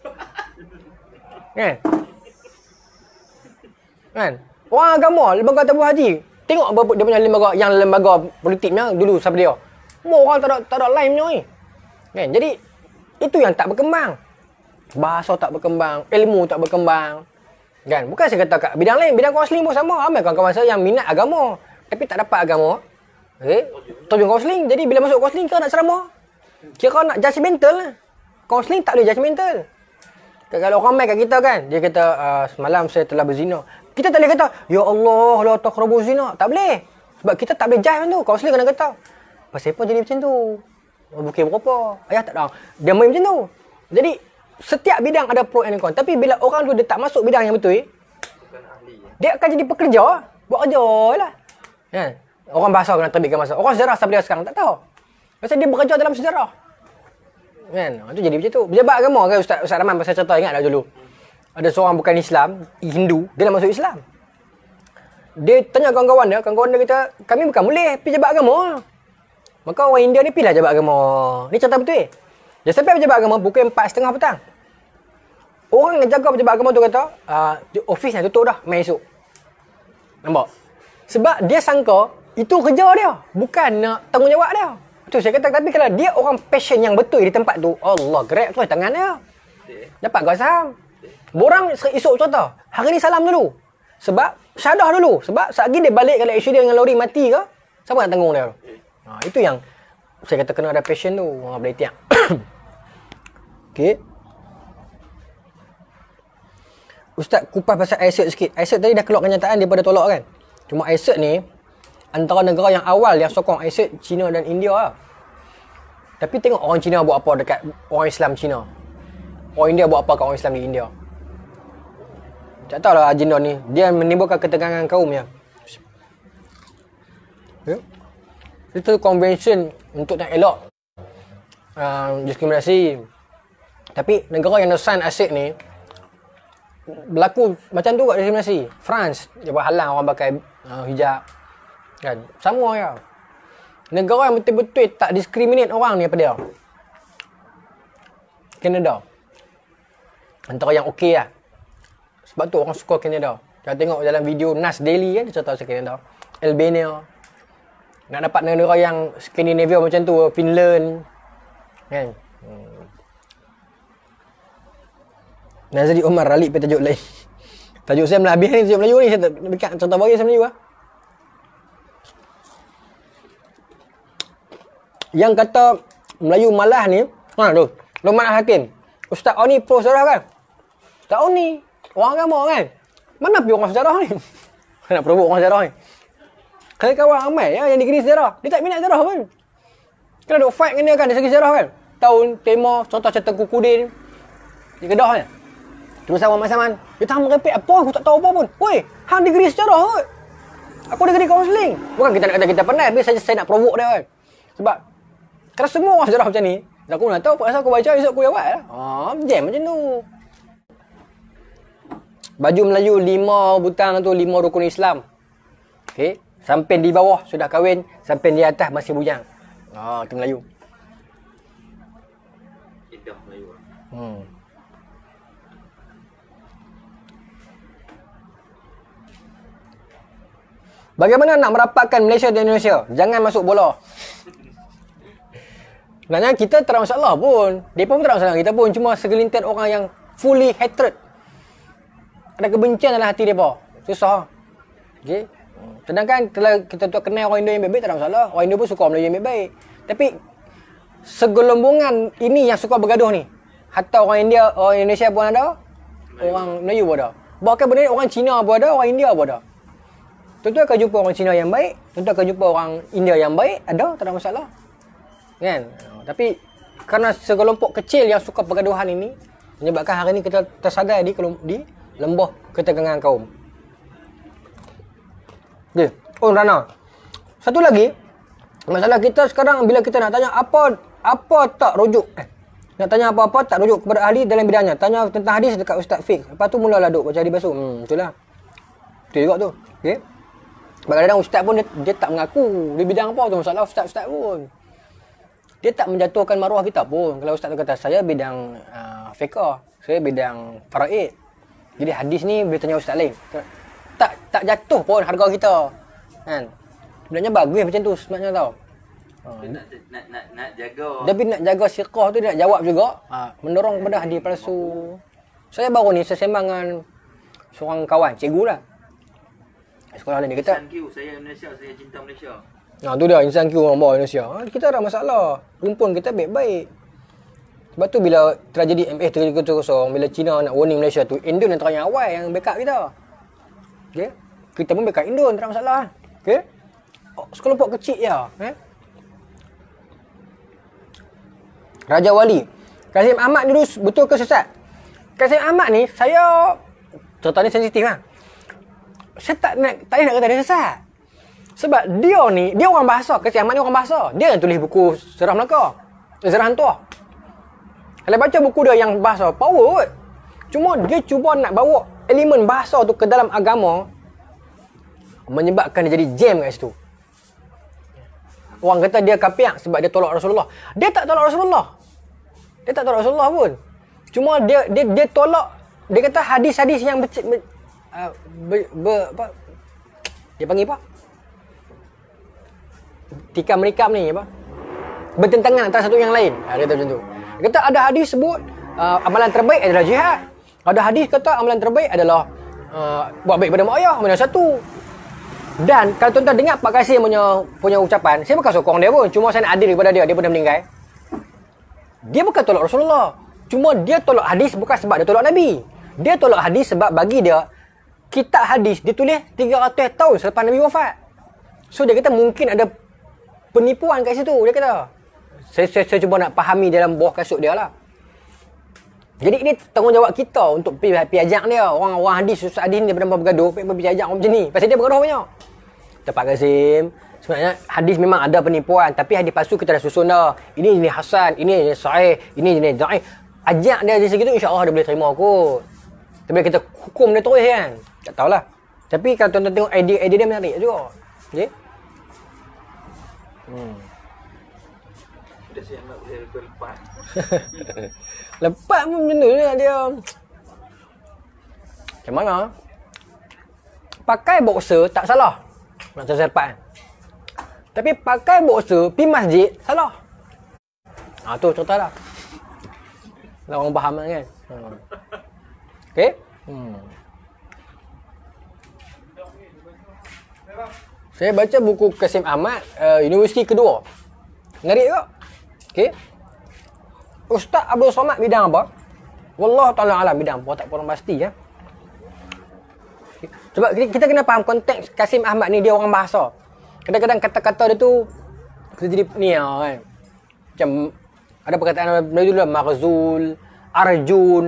Kan? Kan? Orang agama, lembaga tabung haji. Tengok apa dia punya lembaga, yang lembaga politiknya dulu, siapa dia? Semua orang tak ada, tak ada line punya ni. Kan? Jadi, itu yang tak berkembang. Bahasa tak berkembang, ilmu tak berkembang. Kan? Bukan saya kata kat bidang lain, bidang kaunseling pun sama. Ramai kawan-kawan saya yang minat agama, tapi tak dapat agama. Okay? Tujuan kaunseling. Jadi bila masuk kaunseling, kau nak ceramah. Kira nak judgemental lah. Kaunseling tak boleh judgemental. Kalau orang main kat kita kan, dia kata, uh, semalam saya telah berzina. Kita tak boleh kata, ya Allah, la taqrabu zina. Tak boleh. Sebab kita tak boleh judge macam tu. Kaunseling kena kata, pasal apa jadi macam tu? Bukit berapa? Ayah tak tahu. Dia main macam tu. Jadi, setiap bidang ada pro and con. Tapi bila orang tu dia tak masuk bidang yang betul, dia akan jadi pekerja. Buat kerja lah. Kan? Orang bahasa kena terbitkan masa. Orang sejarah sampai dia sekarang tak tahu. Pasal dia bekerja dalam sejarah. Kan? Itu jadi macam tu. Pejabat agama kan Ustaz, Ustaz Rahman pasal cerita ingat tak dulu? Ada seorang bukan Islam, Hindu, dia nak masuk Islam. Dia tanya kawan-kawan dia, kawan-kawan dia kata, kami bukan boleh pejabat agama. Maka orang India ni pilih pejabat agama. Ni cerita betul eh? Dia sampai pejabat agama pukul empat tiga puluh petang. Orang yang jaga pejabat agama tu kata, uh, ofis dah tutup dah, main esok. Nampak? Sebab dia sangka, itu kerja dia. Bukan nak tanggungjawab dia. Tu saya kata, tapi kalau dia orang passion yang betul di tempat tu, Allah, grab terus tangan dia. Dapat kau saham. Borang esok contoh, hari ni salam dulu. Sebab, syadah dulu. Sebab saat lagi dia balik kalau accident dengan lori mati ke, siapa nak tanggung dia? Ha, itu yang saya kata kena ada passion tu. Orang boleh tiap. Okey. Ustaz kupas pasal AICERT sikit. AICERT tadi dah keluar kenyataan daripada tolak kan. Cuma AICERT ni antara negara yang awal yang sokong AICERT, China dan India lah. Tapi tengok orang China buat apa dekat orang Islam China. Orang India buat apa kat orang Islam di India. Tak tahu lah agenda ni. Dia menimbulkan ketegangan kaum ya. Okay. Itu convention untuk nak elok uh, diskriminasi. Tapi negara yang sign AICERT ni berlaku macam tu kat diskriminasi. France dia buat halang orang pakai uh, hijab. Kan? Sama ya. Negara yang betul-betul tak diskriminate orang ni apa dia? Canada. Antara yang okey lah. Sebab tu orang suka Canada. Kalau tengok dalam video Nas Daily kan, dia cerita pasal Canada. Albania. Nak dapat negara yang Scandinavia macam tu, Finland. Kan? Hmm. Nazri Omar ralik pergi tajuk lain. Tajuk saya Melayu ni, tajuk Melayu ni. Saya tak dekat cerita bagi saya Melayu lah. Yang kata Melayu malas ni, ha tu, Luqman Hakim. Ustaz Oni pro sejarah kan? Ustaz Oni, orang agama kan? Mana pergi orang sejarah ni? Nak provok orang sejarah ni. Kawan-kawan ramai ya, yang degree sejarah. Dia tak minat sejarah pun. Kena duk fight dengan dia kan, dari segi sejarah kan? Tahun, tema, contoh cerita Kukudin. Di Kedah kan? Terus sama Mak Saman. Dia tak merepek apa, aku tak tahu apa pun. Woi, hang degree sejarah kot. Aku degree kaunseling. Bukan kita nak kata kita pandai, tapi saja saya nak provok dia kan. Sebab, kalau semua orang sejarah macam ni, aku nak tahu pasal aku baca, esok aku jawab lah. Haa, jam macam tu. Baju Melayu lima butang tu, lima rukun Islam. Okey. Sampai di bawah sudah kahwin, sampai di atas masih bujang. Ah, itu Melayu. Indah Melayu. Hmm. Bagaimana nak merapatkan Malaysia dan Indonesia? Jangan masuk bola. Sebenarnya kita tak ada masalah pun. Mereka pun tak ada masalah kita pun. Cuma segelintir orang yang fully hatred. Ada kebencian dalam hati mereka. Susah. Okay. Sedangkan kalau kita tu kenal orang Indo yang baik-baik, tak ada masalah. Orang Indo pun suka Melayu yang baik-baik. Tapi segelombongan ini yang suka bergaduh ni. Hatta orang India, orang Indonesia pun ada. Orang Melayu pun ada. Bahkan benda ni orang Cina pun ada, orang India pun ada. Tentu akan jumpa orang Cina yang baik. Tentu akan jumpa orang India yang baik. Ada, tak ada masalah. Kan? Tapi kerana sekelompok kecil yang suka pergaduhan ini menyebabkan hari ini kita tersadar di, di lembah ketegangan kaum. Okay. Oh Rana, satu lagi masalah kita sekarang bila kita nak tanya apa apa tak rujuk? Eh, nak tanya apa-apa tak rujuk kepada ahli dalam bidangnya. Tanya tentang hadis dekat Ustaz Fiqh. Lepas tu mulalah duk baca hadis basuh. Hmm, betul lah. Betul juga tu. Okey. Kadang-kadang ustaz pun dia, dia tak mengaku di bidang apa tu, masalah ustaz-ustaz pun. Dia tak menjatuhkan maruah kita pun. Kalau ustaz tu kata saya bidang uh, fiqh, saya bidang faraid. Jadi hadis ni boleh tanya ustaz lain. Tak tak jatuh pun harga kita. Kan? Sebenarnya bagus macam tu sebenarnya tau. Uh, nak, nak nak nak jaga. Tapi nak jaga siqah tu dia nak jawab juga. Ha, mendorong kepada hadis palsu. Saya baru ni saya sembang dengan seorang kawan, cikgu lah. Sekolah lain dia kata, Insan Q, saya Malaysia, saya cinta Malaysia. Nah tu dia insan Q orang bawah Indonesia. Ha, kita ada masalah. Rumpun kita baik-baik. Sebab tu bila tragedi M H tiga kosong, bila China nak warning Malaysia tu, Indon antara yang awal yang backup kita. Okey. Kita pun backup Indon, tak ada masalah. Okey. Oh, sekelompok kecil je. Eh? Raja Wali. Kazim Ahmad dulu betul ke sesat? Kazim Ahmad ni, saya cerita ni sensitif lah. Saya tak nak, tak nak kata dia sesat. Sebab dia ni, dia orang bahasa. Kazim Ahmad ni orang bahasa. Dia yang tulis buku Serah Melaka. Serah Hantuah. Kalau baca buku dia yang bahasa, power kot. Cuma dia cuba nak bawa elemen bahasa tu ke dalam agama, menyebabkan dia jadi jam kat situ. Orang kata dia kapiak sebab dia tolak Rasulullah. Dia tak tolak Rasulullah. Dia tak tolak Rasulullah pun. Cuma dia dia dia tolak, dia kata hadis-hadis yang ber, ber, uh, ber, ber apa? Dia panggil apa? Tikam merikam ni apa? Bertentangan antara satu yang lain. Ha, dia kata macam tu. Dia kata ada hadis sebut uh, amalan terbaik adalah jihad. Ada hadis kata amalan terbaik adalah uh, buat baik pada mak ayah. Mana satu? Dan kalau tuan-tuan dengar Pak Kasim punya punya ucapan, saya bukan sokong dia pun, cuma saya nak adil kepada dia, dia pun dah meninggal. Dia bukan tolak Rasulullah. Cuma dia tolak hadis bukan sebab dia tolak Nabi. Dia tolak hadis sebab bagi dia kitab hadis dia tulis tiga ratus tahun selepas Nabi wafat. So dia kata mungkin ada penipuan kat situ, dia kata. Saya, saya, saya cuba nak fahami dalam bawah kasut dia lah. Jadi ini tanggungjawab kita untuk pergi, pergi ajak dia. Orang-orang hadis, susah hadis ni daripada bergaduh, pergi, pergi ajak orang macam ni. Pasal dia bergaduh banyak. Tepat Kasim. Sebenarnya hadis memang ada penipuan. Tapi hadis palsu kita dah susun dah. Ini jenis hasan, ini jenis sahih, ini jenis dhaif. Ajak dia di segitu, insyaAllah dia boleh terima kot. Tapi kita hukum dia terus kan. Tak tahulah. Tapi kalau tuan-tuan tengok idea-idea dia menarik juga. Okay? Hmm. Dah siap nak boleh lepas. Lepas pun macam tu dia, dia macam mana? Pakai boxer tak salah. Nak saya lepas kan. Tapi pakai boxer pergi masjid salah. Ha tu cerita dah. Lah orang faham kan. Hmm. Okey? Hmm. Saya baca buku Kasim Ahmad uh, Universiti kedua. Menarik tak? Okey. Ustaz Abdul Somad bidang apa? Wallahu ta'ala alam bidang apa, tak kurang pasti ya. Okay. Sebab kita kena faham konteks Kasim Ahmad ni, dia orang bahasa. Kadang-kadang kata-kata dia tu kita jadi ni kan. Macam ada perkataan Melayu dulu lah, marzul, arjun.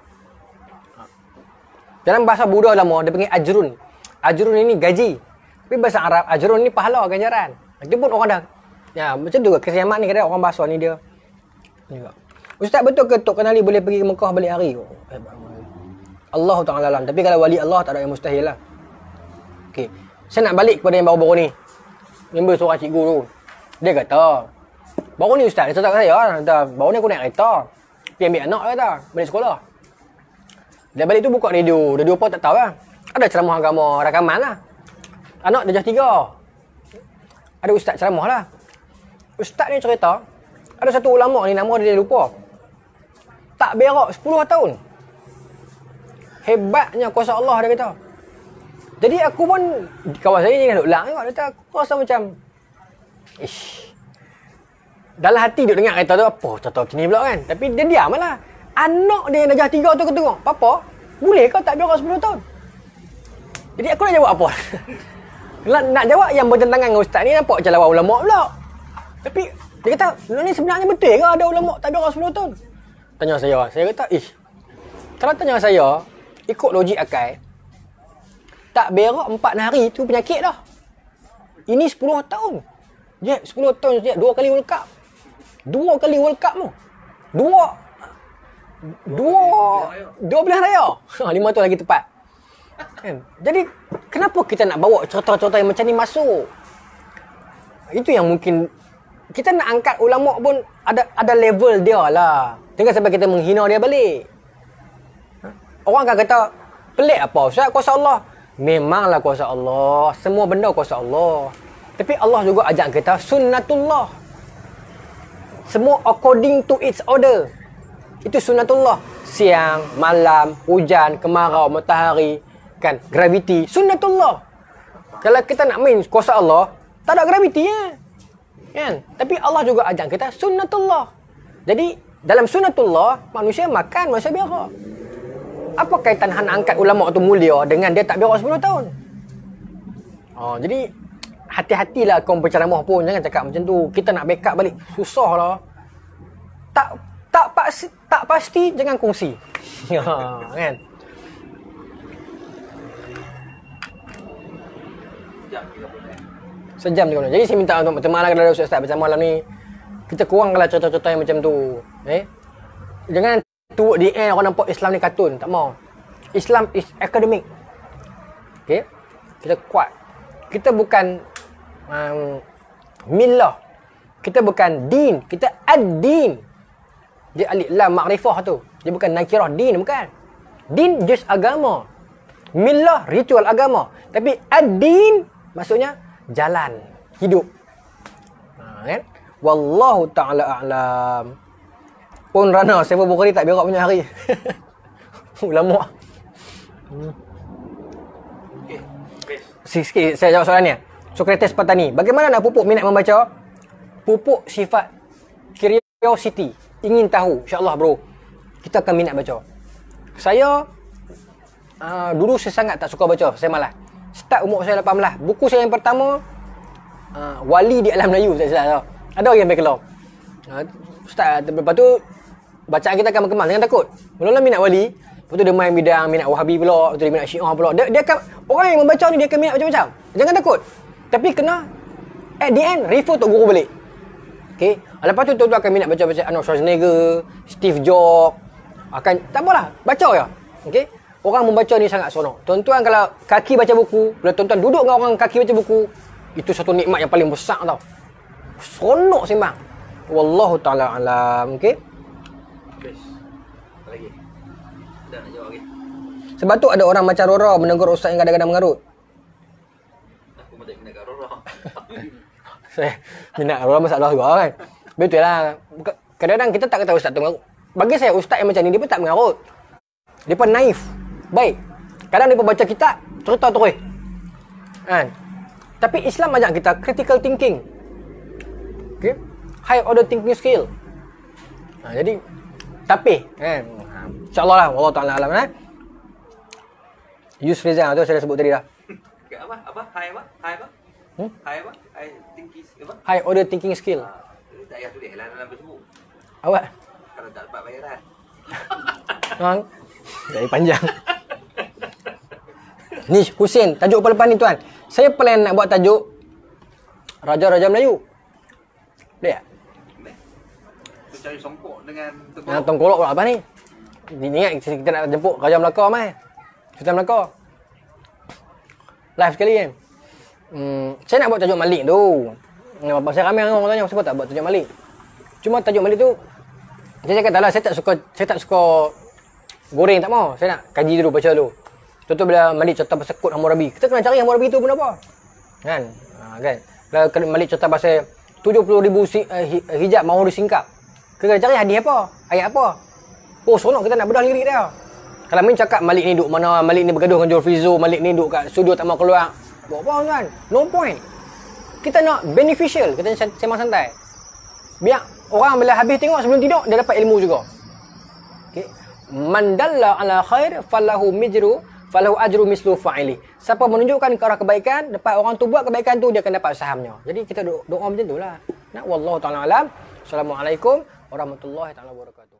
Dalam bahasa Buddha lama dia panggil ajrun. Ajrun ini gaji. Tapi bahasa Arab ajrun ni pahala, ganjaran. Itu pun orang dah. Ya, macam tu ke Kasim Ahmad ni, kadang orang bahasa ni dia. Juga. Ustaz betul ke Tok Kenali boleh pergi ke Mekah balik hari? Oh, Allah Ta'ala alam. Tapi kalau wali Allah tak ada yang mustahil lah. Okey. Saya nak balik kepada yang baru-baru ni. Member seorang cikgu tu. Dia kata, baru ni Ustaz, dia cakap saya, kata, baru ni aku naik kereta. Pergi ambil anak kata, balik sekolah. Dia balik tu buka radio. Radio apa tak tahu lah. Ada ceramah agama, rakaman lah. Anak darjah tiga. Ada Ustaz ceramah lah. Ustaz ni cerita, ada satu ulama ni nama dia lupa. Tak berak sepuluh tahun. Hebatnya kuasa Allah dia kata. Jadi aku pun kawan saya ni duk ulang tengok, dia kata aku rasa macam ish. Dalam hati duk dengar kata tu apa tak tahu macam ni pula kan. Tapi dia diam lah. Anak dia yang darjah tiga tu aku tengok, "Papa, boleh kau tak berak sepuluh tahun?" Jadi aku nak jawab apa? nak, nak jawab yang bertentangan dengan ustaz ni nampak macam lawan ulama pula. Tapi dia kata, ni sebenarnya betul ke ada ulama tak berak sepuluh tahun? Tanya saya. Saya kata, ish. Kalau tanya saya, ikut logik akal, tak berak empat hari tu penyakit dah. Ini sepuluh tahun. Dia sepuluh tahun dia dua kali World Cup. Dua kali World Cup tu. Dua. Dua. Dua pilihan raya. Ha, lima tu lagi tepat. Kan? Jadi, kenapa kita nak bawa cerita-cerita yang macam ni masuk? Itu yang mungkin kita nak angkat ulama pun ada ada level dia lah. Jangan sampai kita menghina dia balik. Orang akan kata, pelik apa Ustaz, kuasa Allah. Memanglah kuasa Allah. Semua benda kuasa Allah. Tapi Allah juga ajak kita sunnatullah. Semua according to its order. Itu sunnatullah. Siang, malam, hujan, kemarau, matahari, kan, graviti, sunnatullah. Kalau kita nak main kuasa Allah, tak ada graviti ya. Kan? Tapi Allah juga ajak kita sunnatullah. Jadi dalam sunnatullah, manusia makan masa berak. Apa kaitan Han angkat ulama tu mulia dengan dia tak berak sepuluh tahun? Oh, jadi hati-hatilah kau berceramah pun, jangan cakap macam tu. Kita nak backup balik susah lah. Tak tak pasti, tak pasti jangan kongsi. Ha, kan? Sejam tiga puluh. Jadi saya minta untuk bertemalah kepada Ustaz macam malam ni. Kita kuranglah cerita-cerita yang macam tu. Eh? Jangan tu di end orang nampak Islam ni kartun. Tak mau. Islam is academic. Okay? Kita kuat. Kita bukan um, millah. Kita bukan din. Kita ad-din. Dia alif lam makrifah tu. Dia bukan nakirah din. Bukan. Din just agama. Millah ritual agama. Tapi ad-din maksudnya jalan hidup. Ha, kan? Wallahu ta'ala a'lam. Pun Rana Saiful Bukhari tak berak punya hari. Ulama. Hmm. Okay. Sikit saya jawab soalan ni. Sokrates Patani. Bagaimana nak pupuk minat membaca? Pupuk sifat curiosity. Ingin tahu. InsyaAllah bro. Kita akan minat baca. Saya uh, dulu saya sangat tak suka baca. Saya malas. Start umur saya lapan belas. Buku saya yang pertama uh, Wali di Alam Melayu. Saya salah. Ada orang yang pergi keluar. Uh, Ustaz, lepas tu bacaan kita akan berkembang. Jangan takut. Mula-mula minat wali. Lepas tu dia main bidang minat Wahabi pula. Lepas tu dia minat Syiah pula. Dia, dia akan, orang yang membaca ni dia akan minat macam-macam. Jangan takut. Tapi kena at the end refer untuk guru balik. Okay. Lepas tu tuan-tuan akan minat baca-baca Arnold Schwarzenegger, Steve Jobs. Akan, tak apalah. Baca je. Okay. Orang membaca ni sangat seronok. Tuan-tuan kalau kaki baca buku, bila tuan-tuan duduk dengan orang kaki baca buku, itu satu nikmat yang paling besar tau. Seronok sembang. Wallahu ta'ala alam. Okay. Best. Apa lagi? Dah nak jawab lagi. Sebab tu ada orang macam Rora menegur ustaz yang kadang-kadang mengarut. Aku pun tak minat kat Rora. Saya minat Rora masalah juga kan. Betul lah. Kadang-kadang kita tak kata ustaz tu mengarut. Bagi saya ustaz yang macam ni dia pun tak mengarut. Dia pun naif. Baik. Kadang dia pun baca kitab, cerita terus. Kan? Tapi Islam ajak kita critical thinking. Okay? High order thinking skill. Ha, jadi tapi kan, insya-Allah lah Allah Taala alam eh. Use Rizal tu saya dah sebut tadi dah. Kat apa? Apa? High apa? High apa? Hmm? High apa? High thinking apa? High order thinking skill. Ah, tak payah tulis lah dalam Facebook. Awak Kalau tak dapat bayaran. Hang. Jadi panjang. Ni Husin, tajuk apa lepas ni tuan? Saya plan nak buat tajuk Raja-Raja Melayu. Boleh tak? Tu cari songkok dengan tengkolok. Yang tengkolok pula apa ni? Ingat kita nak jemput Raja Melaka mai. Sultan Melaka. Live sekali kan. Hmm, saya nak buat tajuk Malik tu. Saya ramai orang tanya kenapa tak buat tajuk Malik. Cuma tajuk Malik tu saya cakap taklah, saya tak suka saya tak suka goreng, tak mau. Saya nak kaji dulu, baca dulu. Contoh bila Malik cerita pasal kod Hammurabi. Kita kena cari Hammurabi tu pun apa? Kan? Ha, kan? Kalau Malik cerita pasal tujuh puluh ribu si, uh, hijab mahu disingkap. Kita kena cari hadis apa? Ayat apa? Oh, seronok kita nak bedah lirik dia. Kalau main cakap Malik ni duduk mana, Malik ni bergaduh dengan Julfizo, Malik ni duduk kat studio tak mau keluar. Buat apa tuan? No point. Kita nak beneficial, kita sembang santai. Biar orang bila habis tengok sebelum tidur, dia dapat ilmu juga. Okay. Man dalla ala khair falahu mijru falahu ajru mislu fa'ili. Siapa menunjukkan ke arah kebaikan, dapat orang tu buat kebaikan tu, dia akan dapat sahamnya. Jadi kita doa macam itulah. Nah, wallahu taala alam. Assalamualaikum warahmatullahi taala wabarakatuh.